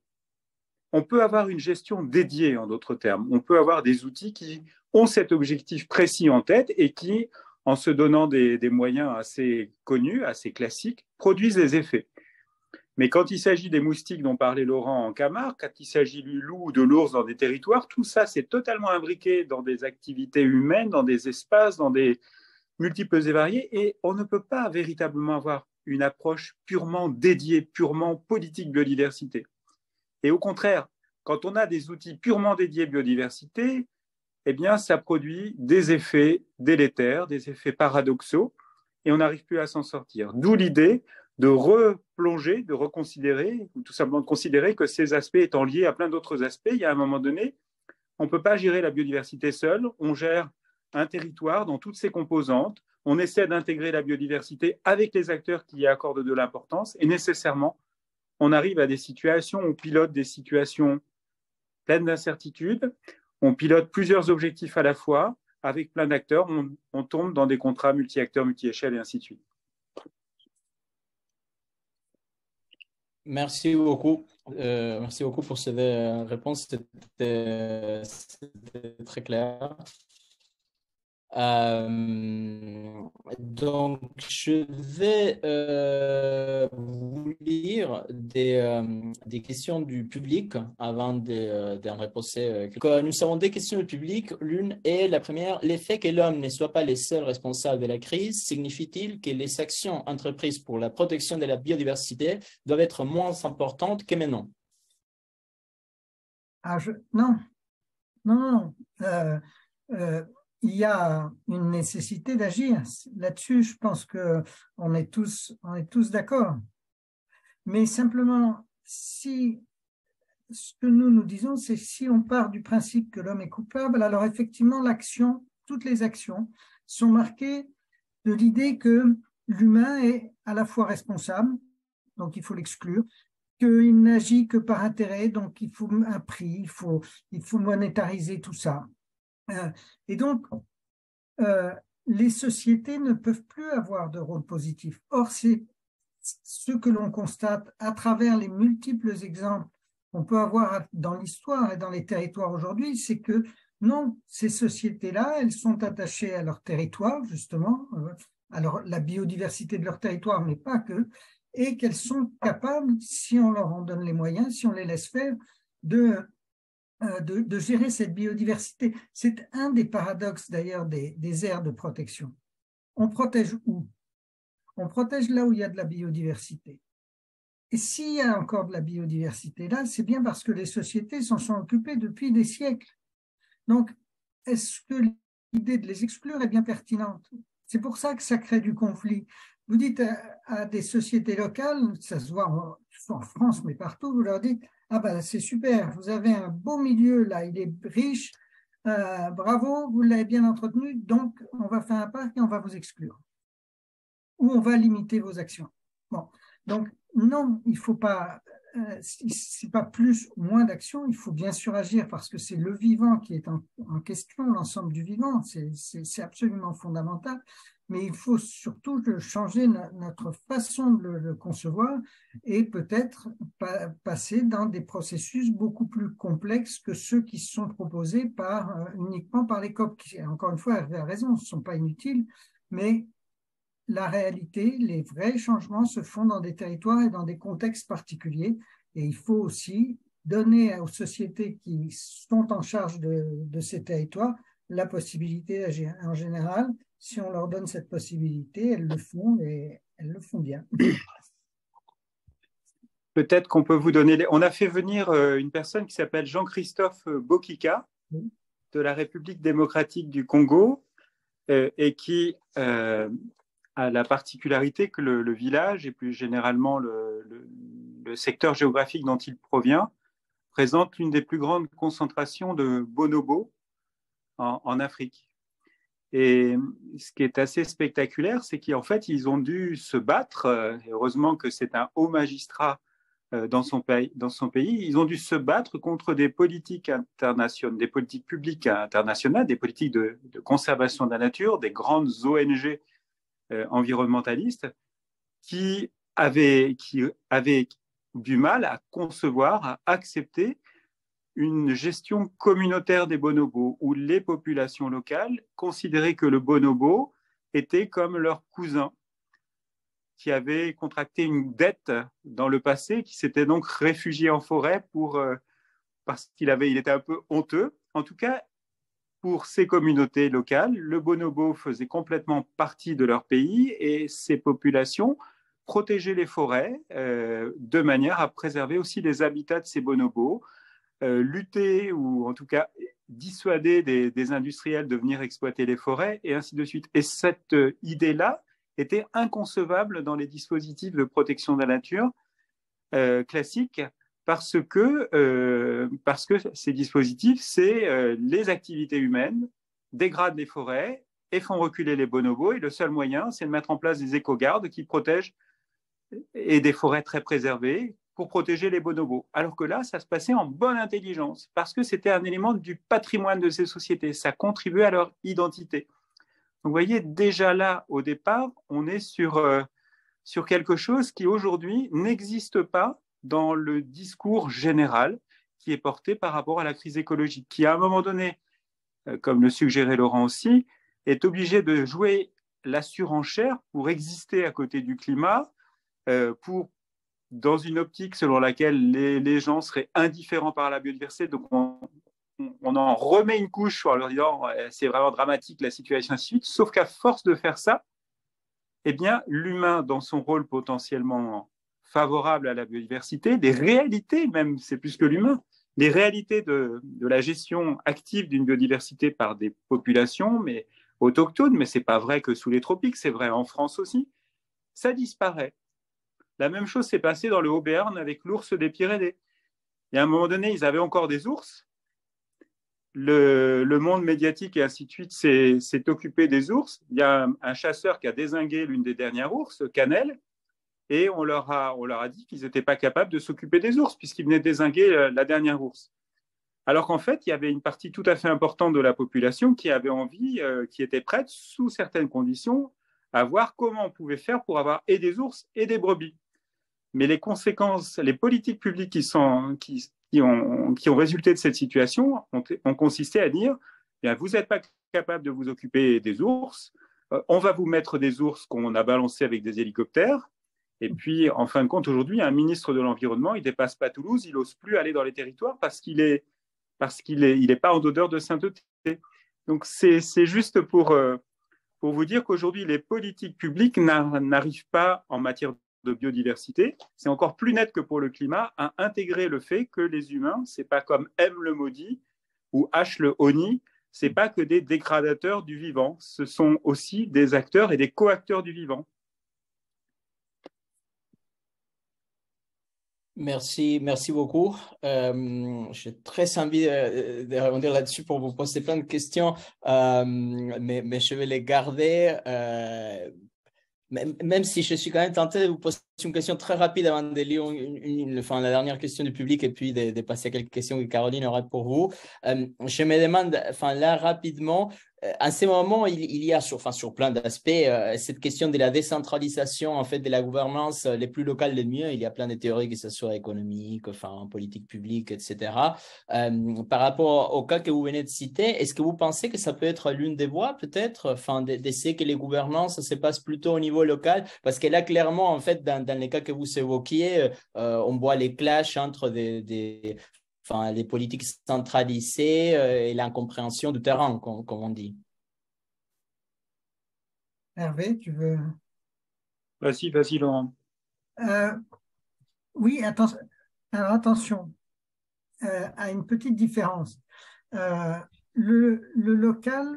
On peut avoir une gestion dédiée, en d'autres termes. On peut avoir des outils qui ont cet objectif précis en tête et qui, en se donnant des moyens assez connus, assez classiques, produisent des effets. Mais quand il s'agit des moustiques dont parlait Laurent en Camargue, quand il s'agit du loup ou de l'ours dans des territoires, tout ça, c'est totalement imbriqué dans des activités humaines, dans des espaces, dans des multiples et variés, et on ne peut pas véritablement avoir une approche purement dédiée, purement politique biodiversité. Et au contraire, quand on a des outils purement dédiés biodiversité, eh bien, ça produit des effets délétères, des effets paradoxaux, et on n'arrive plus à s'en sortir. D'où l'idée de replonger, de reconsidérer, ou tout simplement de considérer que ces aspects étant liés à plein d'autres aspects, il y a un moment donné, on ne peut pas gérer la biodiversité seul, on gère un territoire dans toutes ses composantes, on essaie d'intégrer la biodiversité avec les acteurs qui y accordent de l'importance, et nécessairement, on arrive à des situations, on pilote des situations pleines d'incertitudes, on pilote plusieurs objectifs à la fois, avec plein d'acteurs, on tombe dans des contrats multi-acteurs, multi-échelles et ainsi de suite. Merci beaucoup. Merci beaucoup pour ces réponses. C'était très clair. Donc, je vais vous lire des questions du public avant d'en reposer. Nous avons deux questions du public. L'une est la première. L'effet que l'homme ne soit pas le seul responsable de la crise signifie-t-il que les actions entreprises pour la protection de la biodiversité doivent être moins importantes que maintenant? Non. Il y a une nécessité d'agir. Là-dessus, je pense qu'on est tous d'accord. Mais simplement, ce que nous disons, c'est si on part du principe que l'homme est coupable, alors effectivement, toutes les actions sont marquées de l'idée que l'humain est à la fois responsable, donc il faut l'exclure, qu'il n'agit que par intérêt, donc il faut un prix, il faut monétariser tout ça. Et donc, les sociétés ne peuvent plus avoir de rôle positif. Or, c'est ce que l'on constate à travers les multiples exemples qu'on peut avoir dans l'histoire et dans les territoires aujourd'hui, c'est que non, ces sociétés-là, elles sont attachées à leur territoire, justement, à la biodiversité de leur territoire, mais pas que, et qu'elles sont capables, si on leur en donne les moyens, si on les laisse faire, de gérer cette biodiversité. C'est un des paradoxes d'ailleurs des aires de protection. On protège où? On protège là où il y a de la biodiversité. Et s'il y a encore de la biodiversité là, c'est bien parce que les sociétés s'en sont occupées depuis des siècles. Donc, est-ce que l'idée de les exclure est bien pertinente? C'est pour ça que ça crée du conflit. Vous dites à des sociétés locales, ça se voit en France, mais partout, vous leur dites « Ah ben c'est super, vous avez un beau milieu là, il est riche, bravo, vous l'avez bien entretenu, donc on va faire un parc et on va vous exclure. Ou on va limiter vos actions. » Bon, donc non, il ne faut pas, c'est pas plus ou moins d'actions, il faut bien sûr agir parce que c'est le vivant qui est en question, l'ensemble du vivant, c'est absolument fondamental. Mais il faut surtout changer notre façon de le concevoir et peut-être passer dans des processus beaucoup plus complexes que ceux qui sont proposés uniquement par les COP, qui, encore une fois, Hervé a raison, ne sont pas inutiles, mais la réalité, les vrais changements se font dans des territoires et dans des contextes particuliers. Et il faut aussi donner aux sociétés qui sont en charge de ces territoires la possibilité d'agir. En général, si on leur donne cette possibilité, elles le font et elles le font bien. Peut-être qu'on peut vous donner... On a fait venir une personne qui s'appelle Jean-Christophe Bokika de la République démocratique du Congo et qui a la particularité que le village et plus généralement le secteur géographique dont il provient présente l'une des plus grandes concentrations de bonobos en Afrique. Et ce qui est assez spectaculaire, c'est qu'en fait, ils ont dû se battre. Heureusement que c'est un haut magistrat dans son pays. Ils ont dû se battre contre des politiques internationales, des politiques publiques internationales, des politiques de conservation de la nature, des grandes ONG environnementalistes qui avaient du mal à concevoir, à accepter une gestion communautaire des bonobos où les populations locales considéraient que le bonobo était comme leur cousin qui avait contracté une dette dans le passé, qui s'était donc réfugié en forêt parce qu'il était un peu honteux. En tout cas, pour ces communautés locales, le bonobo faisait complètement partie de leur pays et ces populations protégeaient les forêts de manière à préserver aussi les habitats de ces bonobos, lutter ou en tout cas dissuader des industriels de venir exploiter les forêts et ainsi de suite. Et cette idée-là était inconcevable dans les dispositifs de protection de la nature classiques parce que ces dispositifs, c'est les activités humaines dégradent les forêts et font reculer les bonobos et le seul moyen, c'est de mettre en place des éco-gardes qui protègent et des forêts très préservées pour protéger les bonobos. Alors que là, ça se passait en bonne intelligence, parce que c'était un élément du patrimoine de ces sociétés. Ça contribuait à leur identité. Donc, vous voyez, déjà là, au départ, on est sur quelque chose qui, aujourd'hui, n'existe pas dans le discours général qui est porté par rapport à la crise écologique, qui, à un moment donné, comme le suggérait Laurent aussi, est obligé de jouer la surenchère pour exister à côté du climat, dans une optique selon laquelle les gens seraient indifférents par la biodiversité. Donc, on en remet une couche en leur disant c'est vraiment dramatique la situation, ainsi de suite. Sauf qu'à force de faire ça, eh bien, l'humain, dans son rôle potentiellement favorable à la biodiversité, des réalités, même, c'est plus que l'humain, les réalités de la gestion active d'une biodiversité par des populations, mais autochtones, mais ce n'est pas vrai que sous les tropiques, c'est vrai en France aussi, ça disparaît. La même chose s'est passée dans le Haut-Béarn avec l'ours des Pyrénées. Et à un moment donné, ils avaient encore des ours. Le monde médiatique et ainsi de suite s'est occupé des ours. Il y a un chasseur qui a dézingué l'une des dernières ours, Canel, et on leur a dit qu'ils n'étaient pas capables de s'occuper des ours puisqu'ils venaient dézinguer la dernière ours. Alors qu'en fait, il y avait une partie tout à fait importante de la population qui avait envie, qui était prête, sous certaines conditions, à voir comment on pouvait faire pour avoir et des ours et des brebis. Mais les conséquences, les politiques publiques qui ont résulté de cette situation ont consisté à dire bien, vous n'êtes pas capable de vous occuper des ours, on va vous mettre des ours qu'on a balancés avec des hélicoptères. Et puis, en fin de compte, aujourd'hui, un ministre de l'Environnement, il ne dépasse pas Toulouse, il n'ose plus aller dans les territoires parce qu'il n'est pas en odeur de sainteté. Donc, c'est juste pour vous dire qu'aujourd'hui, les politiques publiques n'arrivent pas en matière de biodiversité, c'est encore plus net que pour le climat, à intégrer le fait que les humains, c'est pas comme M le maudit ou H le honni, c'est pas que des dégradateurs du vivant, ce sont aussi des acteurs et des co-acteurs du vivant. Merci beaucoup. J'ai très envie de rebondir là-dessus pour vous poser plein de questions, mais je vais les garder. Même si je suis quand même tenté de vous poser une question très rapide avant de lire la dernière question du public et puis de passer à quelques questions que Caroline aura pour vous. Je me demande, là rapidement, en ce moment, il y a sur plein d'aspects cette question de la décentralisation en fait de la gouvernance les plus locales les mieux. Il y a plein de théories, que ce soit économique, politique publique, etc. Par rapport au cas que vous venez de citer, est-ce que vous pensez que ça peut être l'une des voies peut-être, d'essayer que les gouvernances se passent plutôt au niveau local? Parce que là, clairement, en fait, dans les cas que vous évoquiez, on voit les clashs entre les politiques centralisées et l'incompréhension du terrain, comme on dit. Hervé, tu veux? Vas-y, Laurent. Oui, attention. Alors, attention à une petite différence. Le local,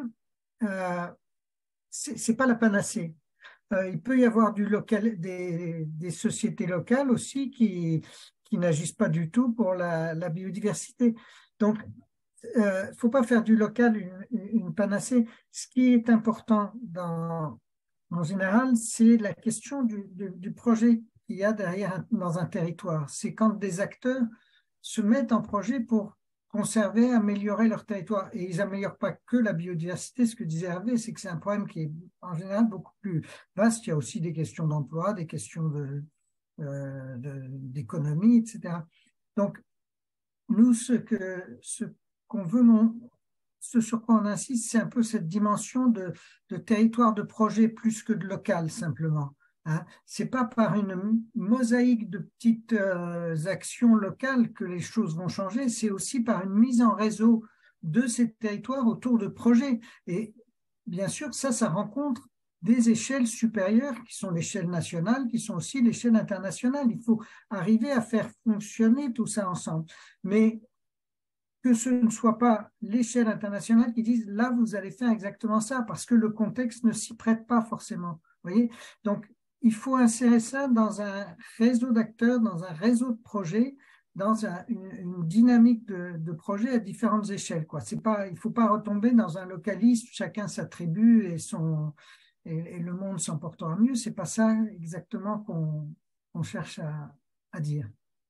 c'est pas la panacée. Il peut y avoir des sociétés locales aussi qui n'agissent pas du tout pour la biodiversité. Donc, faut pas faire du local une panacée. Ce qui est important en général, c'est la question du projet qu'il y a derrière dans un territoire. C'est quand des acteurs se mettent en projet pour conserver, améliorer leur territoire. Et ils n'améliorent pas que la biodiversité. Ce que disait Hervé, c'est que c'est un problème qui est en général beaucoup plus vaste. Il y a aussi des questions d'emploi, des questions d'économie, etc. Donc, nous, ce qu'on veut, ce sur quoi on insiste, c'est un peu cette dimension de territoire de projet plus que de local, simplement. Hein. Ce n'est pas par une mosaïque de petites actions locales que les choses vont changer, c'est aussi par une mise en réseau de ces territoires autour de projets. Et bien sûr, ça rencontre des échelles supérieures qui sont l'échelle nationale, qui sont aussi l'échelle internationale. Il faut arriver à faire fonctionner tout ça ensemble. Mais que ce ne soit pas l'échelle internationale qui dise là, vous allez faire exactement ça, parce que le contexte ne s'y prête pas forcément. Vous voyez? Donc, il faut insérer ça dans un réseau d'acteurs, dans un réseau de projets, dans une dynamique de projets à différentes échelles. Il ne faut pas retomber dans un localisme, chacun sa tribu et le monde s'en portera mieux. Ce n'est pas ça exactement qu'on cherche à dire.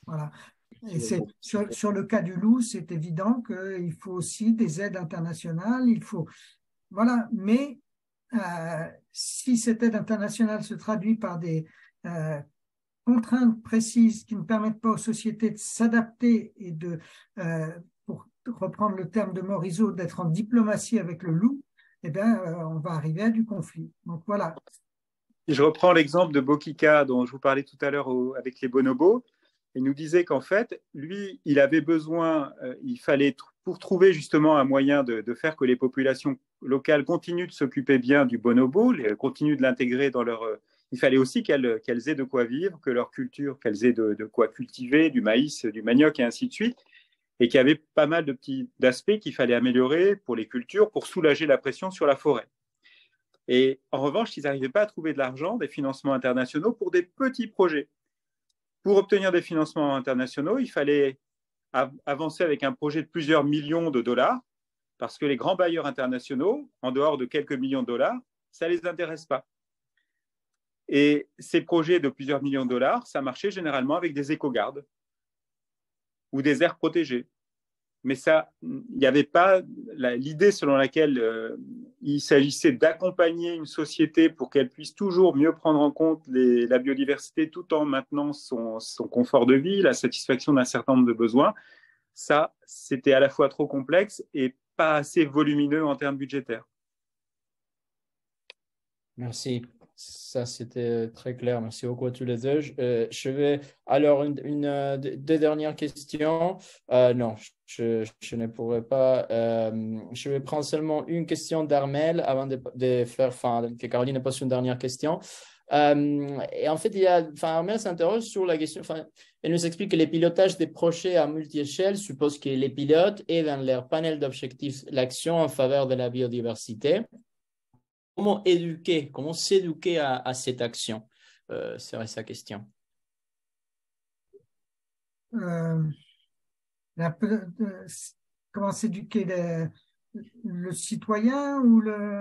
Voilà. Et sur le cas du loup, c'est évident qu'il faut aussi des aides internationales. Voilà. Mais si cette aide internationale se traduit par des contraintes précises qui ne permettent pas aux sociétés de s'adapter et pour reprendre le terme de Morisot, d'être en diplomatie avec le loup, eh bien, on va arriver à du conflit. Donc voilà. Je reprends l'exemple de Bokika dont je vous parlais tout à l'heure avec les bonobos. Il nous disait qu'en fait, lui, il avait besoin, il fallait, pour trouver justement un moyen de faire que les populations locales continuent de s'occuper bien du bonobo, continuent de l'intégrer dans leur... il fallait aussi qu'elles aient de quoi vivre, que leur culture, qu'elles aient de quoi cultiver, du maïs, du manioc et ainsi de suite, et qu'il y avait pas mal de petits aspects qu'il fallait améliorer pour les cultures, pour soulager la pression sur la forêt. Et en revanche, ils n'arrivaient pas à trouver de l'argent, des financements internationaux pour des petits projets. Pour obtenir des financements internationaux, il fallait avancer avec un projet de plusieurs millions de dollars, parce que les grands bailleurs internationaux, en dehors de quelques millions de dollars, ça ne les intéresse pas. Et ces projets de plusieurs millions de dollars, ça marchait généralement avec des éco-gardes ou des aires protégées. Mais ça, il n'y avait pas l'idée selon laquelle il s'agissait d'accompagner une société pour qu'elle puisse toujours mieux prendre en compte la biodiversité tout en maintenant son confort de vie, la satisfaction d'un certain nombre de besoins. Ça, c'était à la fois trop complexe et pas assez volumineux en termes budgétaires. Merci. Ça, c'était très clair. Merci beaucoup à tous les deux. Je vais alors deux dernières questions. Non, je ne pourrais pas. Je vais prendre seulement une question d'Armel avant de faire, que Caroline pose une dernière question. Et en fait, Armel s'interroge sur la question. Elle nous explique que le pilotage des projets à multi-échelle suppose que les pilotes aient dans leur panel d'objectifs l'action en faveur de la biodiversité. Comment éduquer, comment s'éduquer à cette action serait sa question. Comment s'éduquer le cittoyen ou le...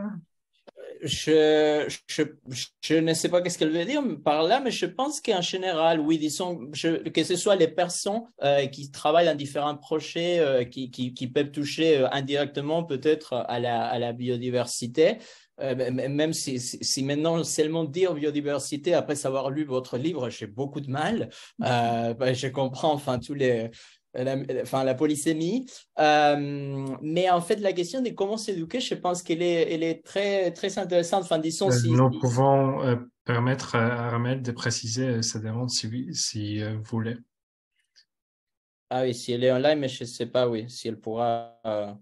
Je ne sais pas qu'est-ce qu'elle veut dire par là, mais je pense qu'en général, oui, disons, que ce soit les personnes qui travaillent dans différents projets qui peuvent toucher indirectement peut-être à la biodiversité. Même si maintenant seulement dire biodiversité après avoir lu votre livre, j'ai beaucoup de mal. Je comprends tous les... la polysémie. Mais en fait, la question de comment s'éduquer, je pense qu'elle est très, très intéressante. Disons, nous pouvons permettre à Armel de préciser sa demande si vous voulez. Ah oui, si elle est en live, mais je ne sais pas, oui, si elle pourra...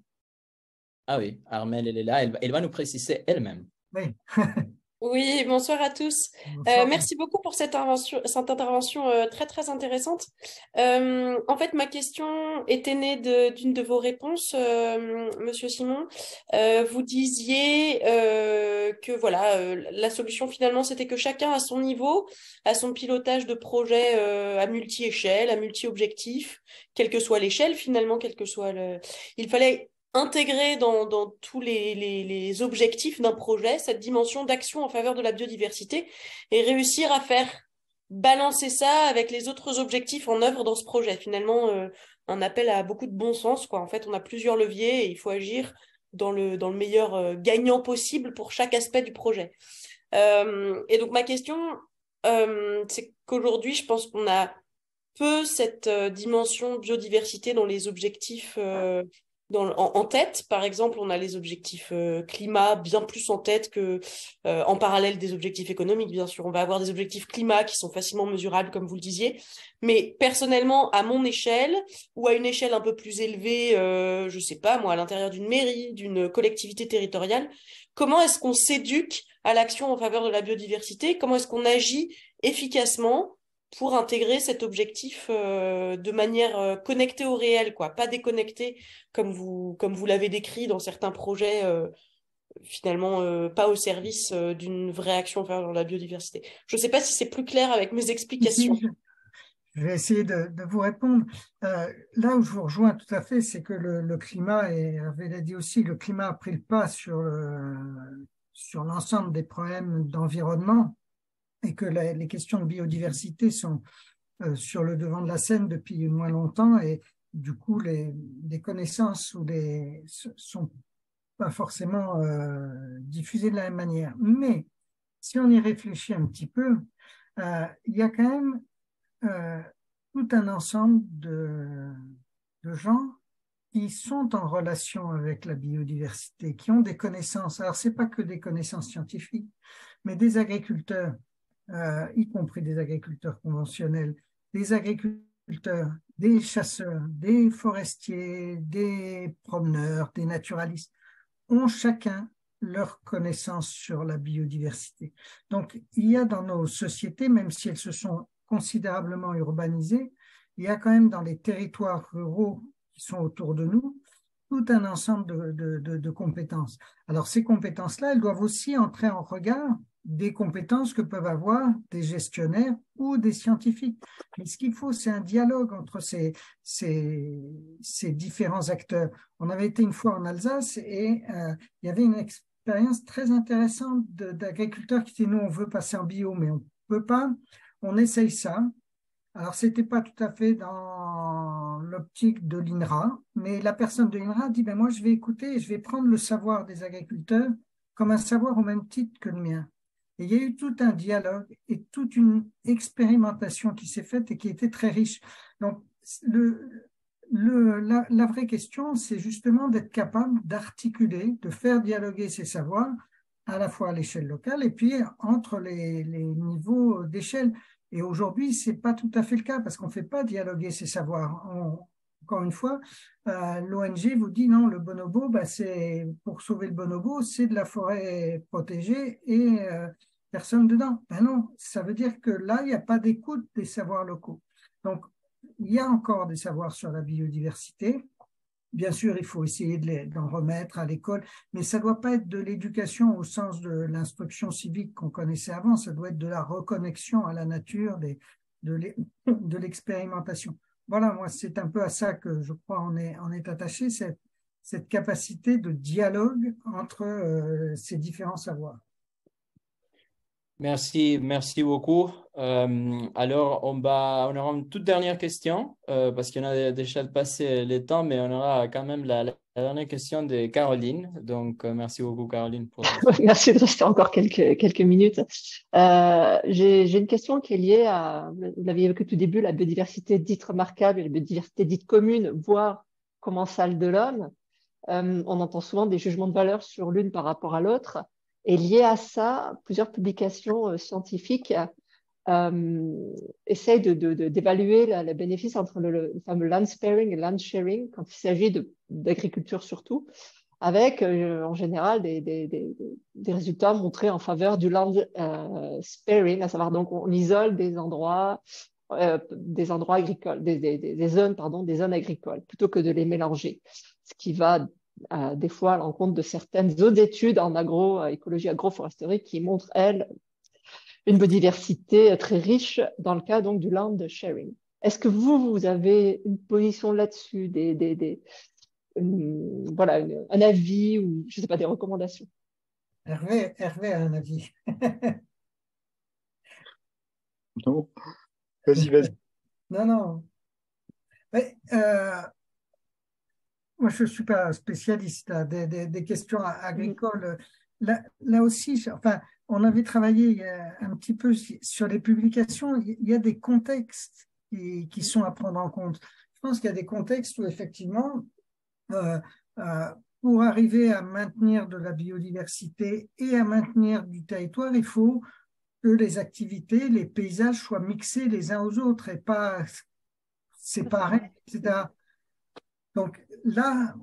Ah oui, Armel, elle est là, elle va nous préciser elle-même. Oui. Oui, bonsoir à tous. Bonsoir. Merci beaucoup pour cette intervention très très intéressante. En fait, ma question était née d'une de vos réponses, Monsieur Simon. Vous disiez que voilà, la solution finalement, c'était que chacun à son niveau, à son pilotage de projet à multi-échelle, à multi-objectif, quelle que soit l'échelle finalement, quel que soit il fallait intégrer dans tous les objectifs d'un projet cette dimension d'action en faveur de la biodiversité et réussir à faire balancer ça avec les autres objectifs en œuvre dans ce projet. Finalement, un appel à beaucoup de bon sens, quoi. En fait, on a plusieurs leviers et il faut agir dans le meilleur gagnant possible pour chaque aspect du projet. Et donc, ma question, c'est qu'aujourd'hui, je pense qu'on a peu cette dimension biodiversité dans les objectifs en tête. Par exemple, on a les objectifs climat bien plus en tête que en parallèle des objectifs économiques, bien sûr. On va avoir des objectifs climat qui sont facilement mesurables, comme vous le disiez. Mais personnellement, à mon échelle ou à une échelle un peu plus élevée, je sais pas, moi, à l'intérieur d'une mairie, d'une collectivité territoriale, comment est-ce qu'on s'éduque à l'action en faveur de la biodiversité? Comment est-ce qu'on agit efficacement pour intégrer cet objectif de manière connectée au réel, quoi, pas déconnectée comme vous l'avez décrit dans certains projets, finalement pas au service d'une vraie action en faveur de la biodiversité. Je ne sais pas si c'est plus clair avec mes explications. Je vais essayer de vous répondre. Là où je vous rejoins tout à fait, c'est que le climat, et Hervé l'a dit aussi, le climat a pris le pas sur l'ensemble des problèmes d'environnement et que les questions de biodiversité sont sur le devant de la scène depuis moins longtemps et du coup, les connaissances sont pas forcément diffusées de la même manière. Mais si on y réfléchit un petit peu, il y a quand même tout un ensemble de gens qui sont en relation avec la biodiversité, qui ont des connaissances. Alors, ce n'est pas que des connaissances scientifiques, mais des agriculteurs, y compris des agriculteurs conventionnels, des agriculteurs, des chasseurs, des forestiers, des promeneurs, des naturalistes, ont chacun leur connaissance sur la biodiversité. Donc, il y a dans nos sociétés, même si elles se sont considérablement urbanisées, il y a quand même dans les territoires ruraux qui sont autour de nous, tout un ensemble de compétences. Alors, ces compétences-là, elles doivent aussi entrer en regard des compétences que peuvent avoir des gestionnaires ou des scientifiques. Mais ce qu'il faut, c'est un dialogue entre ces différents acteurs. On avait été une fois en Alsace et il y avait une expérience très intéressante d'agriculteurs qui disaient, nous, on veut passer en bio, mais on ne peut pas. On essaye ça. Alors, ce n'était pas tout à fait dans l'optique de l'INRA, mais la personne de l'INRA dit, ben moi, je vais écouter et je vais prendre le savoir des agriculteurs comme un savoir au même titre que le mien. Et il y a eu tout un dialogue et toute une expérimentation qui s'est faite et qui était très riche. Donc, la vraie question, c'est justement d'être capable d'articuler, de faire dialoguer ces savoirs, à la fois à l'échelle locale et puis entre les niveaux d'échelle. Et aujourd'hui, ce n'est pas tout à fait le cas parce qu'on ne fait pas dialoguer ces savoirs. Encore une fois, l'ONG vous dit non, le bonobo, c'est pour sauver le bonobo, c'est de la forêt protégée et personne dedans. Ben non, ça veut dire que là, il n'y a pas d'écoute des savoirs locaux. Donc, il y a encore des savoirs sur la biodiversité. Bien sûr, il faut essayer d'en remettre à l'école, mais ça ne doit pas être de l'éducation au sens de l'instruction civique qu'on connaissait avant, ça doit être de la reconnexion à la nature, de l'expérimentation. Voilà, moi, c'est un peu à ça que je crois on est attaché, cette capacité de dialogue entre ces différents savoirs. Merci beaucoup. Alors, on aura une toute dernière question parce qu'on a déjà passé le temps, mais on aura quand même la dernière question de Caroline. Donc, merci beaucoup, Caroline. Merci de rester encore quelques minutes. J'ai une question qui est liée à, vous l'aviez évoqué tout début, la biodiversité dite remarquable et la biodiversité dite commune, voire commensale de l'homme. On entend souvent des jugements de valeur sur l'une par rapport à l'autre. Et lié à ça, plusieurs publications scientifiques essayent d'évaluer le bénéfice entre le fameux land sparing et land sharing quand il s'agit d'agriculture surtout, avec en général des résultats montrés en faveur du land sparing, à savoir donc on isole des endroits agricoles, des zones agricoles, plutôt que de les mélanger, ce qui va des fois à l'encontre de certaines autres études en agroécologie, agroforesterie qui montrent, elles, une biodiversité très riche dans le cas donc du land sharing. Est-ce que vous avez une position là-dessus, voilà, un avis ou je sais pas, des recommandations? Hervé a un avis. Non, vas-y. Non. Mais, moi, je ne suis pas spécialiste des questions agricoles. Là aussi, enfin, on avait travaillé un petit peu sur les publications. Il y a des contextes qui sont à prendre en compte. Je pense qu'il y a des contextes où, effectivement, pour arriver à maintenir de la biodiversité et à maintenir du territoire, il faut que les activités, les paysages soient mixés les uns aux autres et pas séparés, etc. Donc là,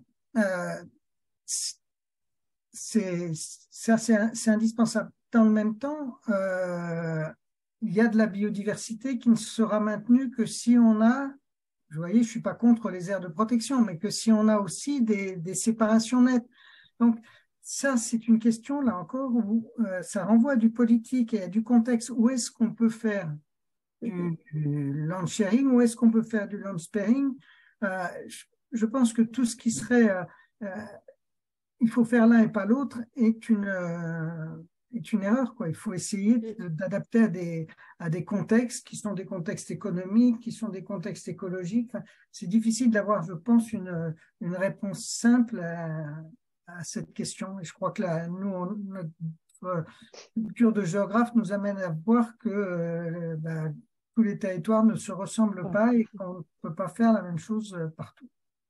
c'est indispensable. Dans le même temps, il y a de la biodiversité qui ne sera maintenue que si on a, vous voyez, je ne suis pas contre les aires de protection, mais que si on a aussi des séparations nettes. Donc ça, c'est une question, là encore, où ça renvoie à du politique et à du contexte. Où est-ce qu'on peut faire du land sharing, où est-ce qu'on peut faire du land sparing? Je pense que tout ce qui serait il faut faire l'un et pas l'autre est est une erreur, quoi. Il faut essayer d'adapter à des contextes qui sont des contextes économiques, qui sont des contextes écologiques. Enfin, c'est difficile d'avoir, je pense, une réponse simple à cette question. Et je crois que là, notre culture de géographe nous amène à voir que tous les territoires ne se ressemblent pas et qu'on ne peut pas faire la même chose partout.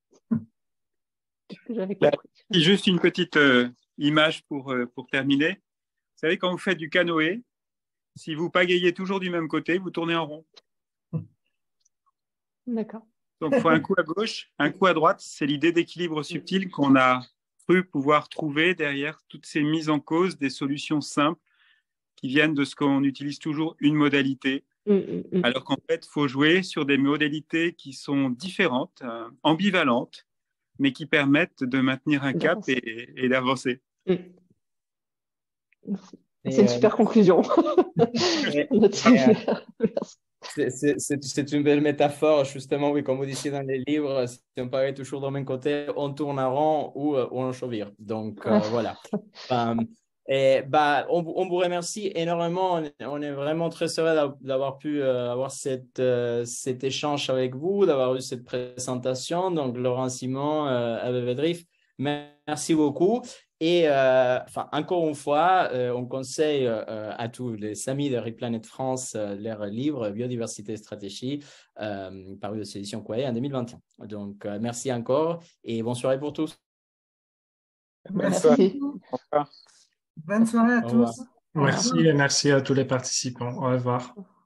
J'avais compris. Juste une petite image pour terminer. Vous savez, quand vous faites du canoë, si vous pagayez toujours du même côté, vous tournez en rond. D'accord. Donc, il faut un coup à gauche, un coup à droite. C'est l'idée d'équilibre subtil qu'on a cru pouvoir trouver derrière toutes ces mises en cause des solutions simples qui viennent de ce qu'on utilise toujours une modalité, alors qu'en fait, il faut jouer sur des modalités qui sont différentes, ambivalentes, mais qui permettent de maintenir un cap et d'avancer. C'est une super conclusion. C'est une belle métaphore, justement, oui, comme vous disiez dans les livres, si on paraît toujours du même côté, on tourne en rond ou on chavire. Donc, voilà. On vous remercie énormément. On est vraiment très heureux d'avoir pu avoir cet échange avec vous, d'avoir eu cette présentation. Donc, Laurent Simon, Hervé Védrif, merci beaucoup. Et encore une fois, on conseille à tous les amis de Replanet France leur livre Biodiversité et stratégie, paru aux éditions Quae en 2021. Donc, merci encore et bonne soirée pour tous. Merci. Bonne soirée à tous. Merci et merci à tous les participants. Au revoir.